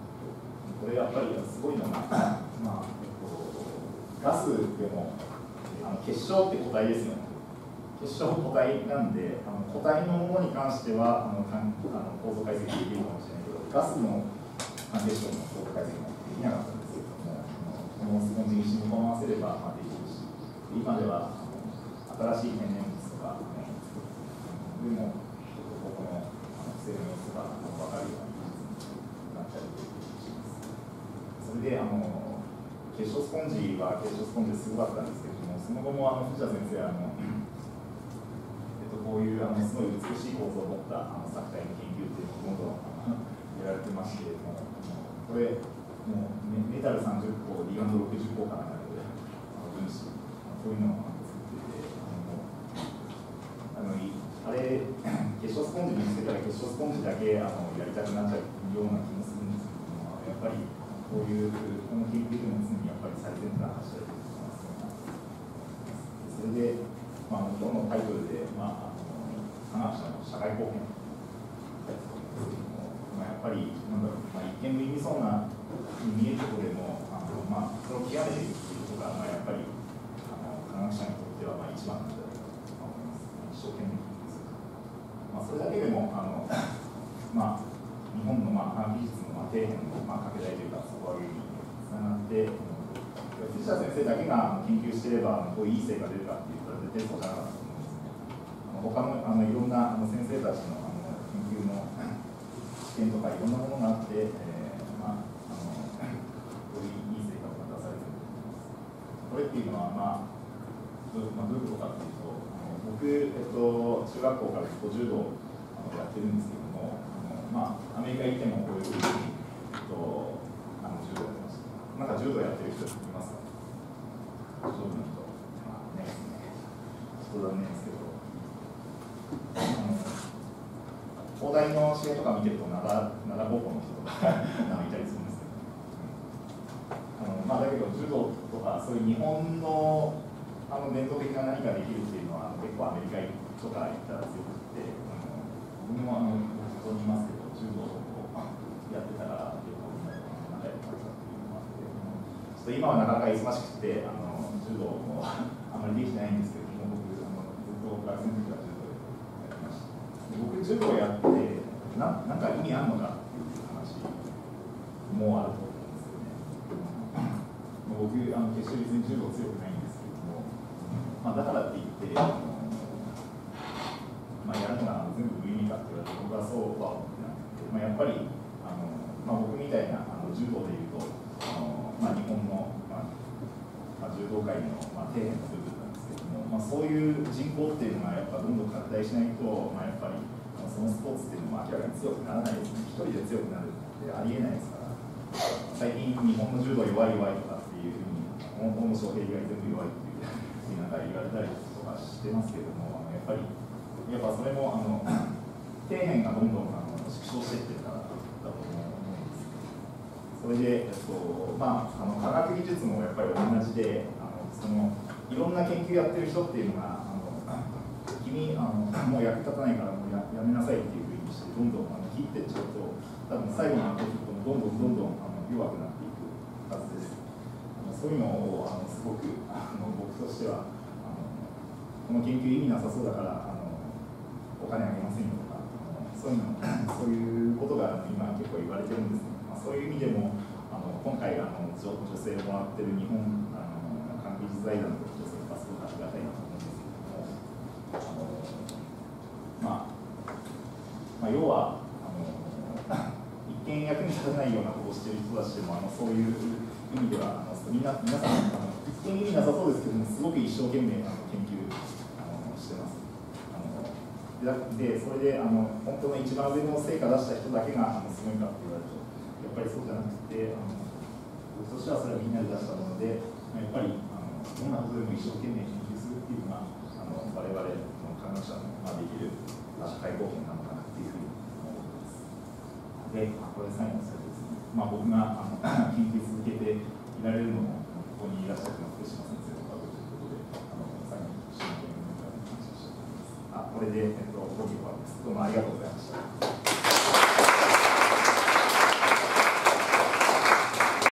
これやっぱりすごいのが、まあえっと、ガスでもあの結晶って固体ですよね。結晶固体なんで、あの固体のものに関してはあのあの構造解析できるかもしれないけど、ガスの結晶の構造解析もできなかったんですけども、このスポンジに染み込ませれば、まあ、できるし、今ではあの新しい天然物とか、ね、でもここの生命様子が分かるような技術になったりします。それであの結晶スポンジは結晶スポンジですごかったんですけれども、その後もあの藤田先生あのこういうあのすごい美しい構造を持ったあの作体の研究っていうのをどんどんやられてまして、もうこれもうメタルさんじゅっこ、リガンドろくじゅっこからなる分子、こういうのを作ってて、あのあれ結晶スポンジ見つけたら結晶スポンジだけあのやりたくなっちゃうような気もするんですけども、やっぱりこういうこの研究の常にやっぱり最先端走られてると思います。それで、まあ、今日のタイトルで、まあ科学者の社会貢献、まあ、やっぱりなんだろう、まあ、一見無意味そうな見えるところでもあの、まあ、それを極めていくということが、まあ、やっぱりあの科学者にとってはまあ一番なんだろうと思います。一生懸命です。まあ、それだけでもあの、まあ、日本のまあ科学技術のまあ底辺のまあ拡大というか底上げにつながって、藤田先生だけが研究していればこういういい成果が出るかっていうと絶対そうじゃなかったと思うんですね。 他のあのいろんなあの先生たちのあの研究の知見とかいろんなものがあって、えーまあ、あのこういういい成果が出されていると思います。これっていうのは、まあどうまあ、どういうことかっていうと、あの僕、えっと、中学校からずっと柔道をあのやってるんですけども、あのまあ、アメリカ行ってもこういうふうに、えっと、あの柔道やってました。なんか柔道やってる人いますか？柔道の人、まあね、ちょっと残念ですけど、あの東大の試合とか見てると、奈良高校の人とかなんかいたりするんですけど、あのまあ、だけど柔道とかそういう日本のあの伝統的な何かできるっていうのは結構アメリカとか行ったら強くて、あの僕もあのここにいますけど、柔道をやってたから結構仲良くなったっていうのもあって、ちょっと今はなかなか忙しくてあの柔道もあまりできてないんですけど、僕あのずっと学生の時から柔道やってました。僕柔道やってななんか意味あるのかっていう話もあると思うんですよね。僕あの決して別に柔道強くないんですけども、まあ、だからって言ってあの、まあ、やるのが全部無意味かって言われて僕はそうは思ってなくて、まあ、やっぱりあの、まあ、僕みたいなあの柔道でいうとあの、まあ、日本の、まあまあ、柔道界の、まあ、底辺の部分なんですけども、まあ、そういう人口っていうのがやっぱどんどん拡大しないと、まあ、やっぱりそのスポーツっていうのも明らかに強くならないですね。一人で強くなるってありえないですから。最近日本の柔道弱い弱いとかっていうふうに大野将平以外全部弱いっていうなんか言われたりとかしてますけれども、やっぱりやっぱそれもあの底辺がどんどんあの縮小していってるからだと思うんです。それで、えっとまあ、あの科学技術もやっぱり同じで、あのそのいろんな研究やってる人っていうのがあの君あのもう役立たないからもう や, やめなさいっていうふうにしてどんどんあの切っていっちゃうと、多分最後の時どんどんどんどんあの弱くなっていくはずです。あのそういうのをあのすごくあの僕としてはあのこの研究意味なさそうだからあのお金あげませんよとか、あのそういうのそういうことが今結構言われてるんですね。まあ、そういう意味でもあの今回あの 女, 女性をもらってる日本あの科学技術財団の女性がすごくありがたいなと思うんですけども、あのまあまあ、要はあの一見役に立たないようなことをしている人たちでもあのそういう意味ではあのみんな皆さんあの一見意味なさそうですけどもすごく一生懸命あの研究あのしてます。あのでそれであの本当の一番上の成果出した人だけがあのすごいかって言われるとやっぱりそうじゃなくて、あの僕としてはそれはみんなで出したもので、やっぱりあのどんなことでも一生懸命研究するっていうのがあの我々の科学者の、まあ、できる社会貢献なのかなっていうふうに思っています。で、これ最後のスライドですね。まあ、僕があの研究続けていられるのもここにいらっしゃる福島先生のおかげということで、あの最後に真剣に感謝しております。あ、これで、えっと、講義終わりです。どうもありがとうございました。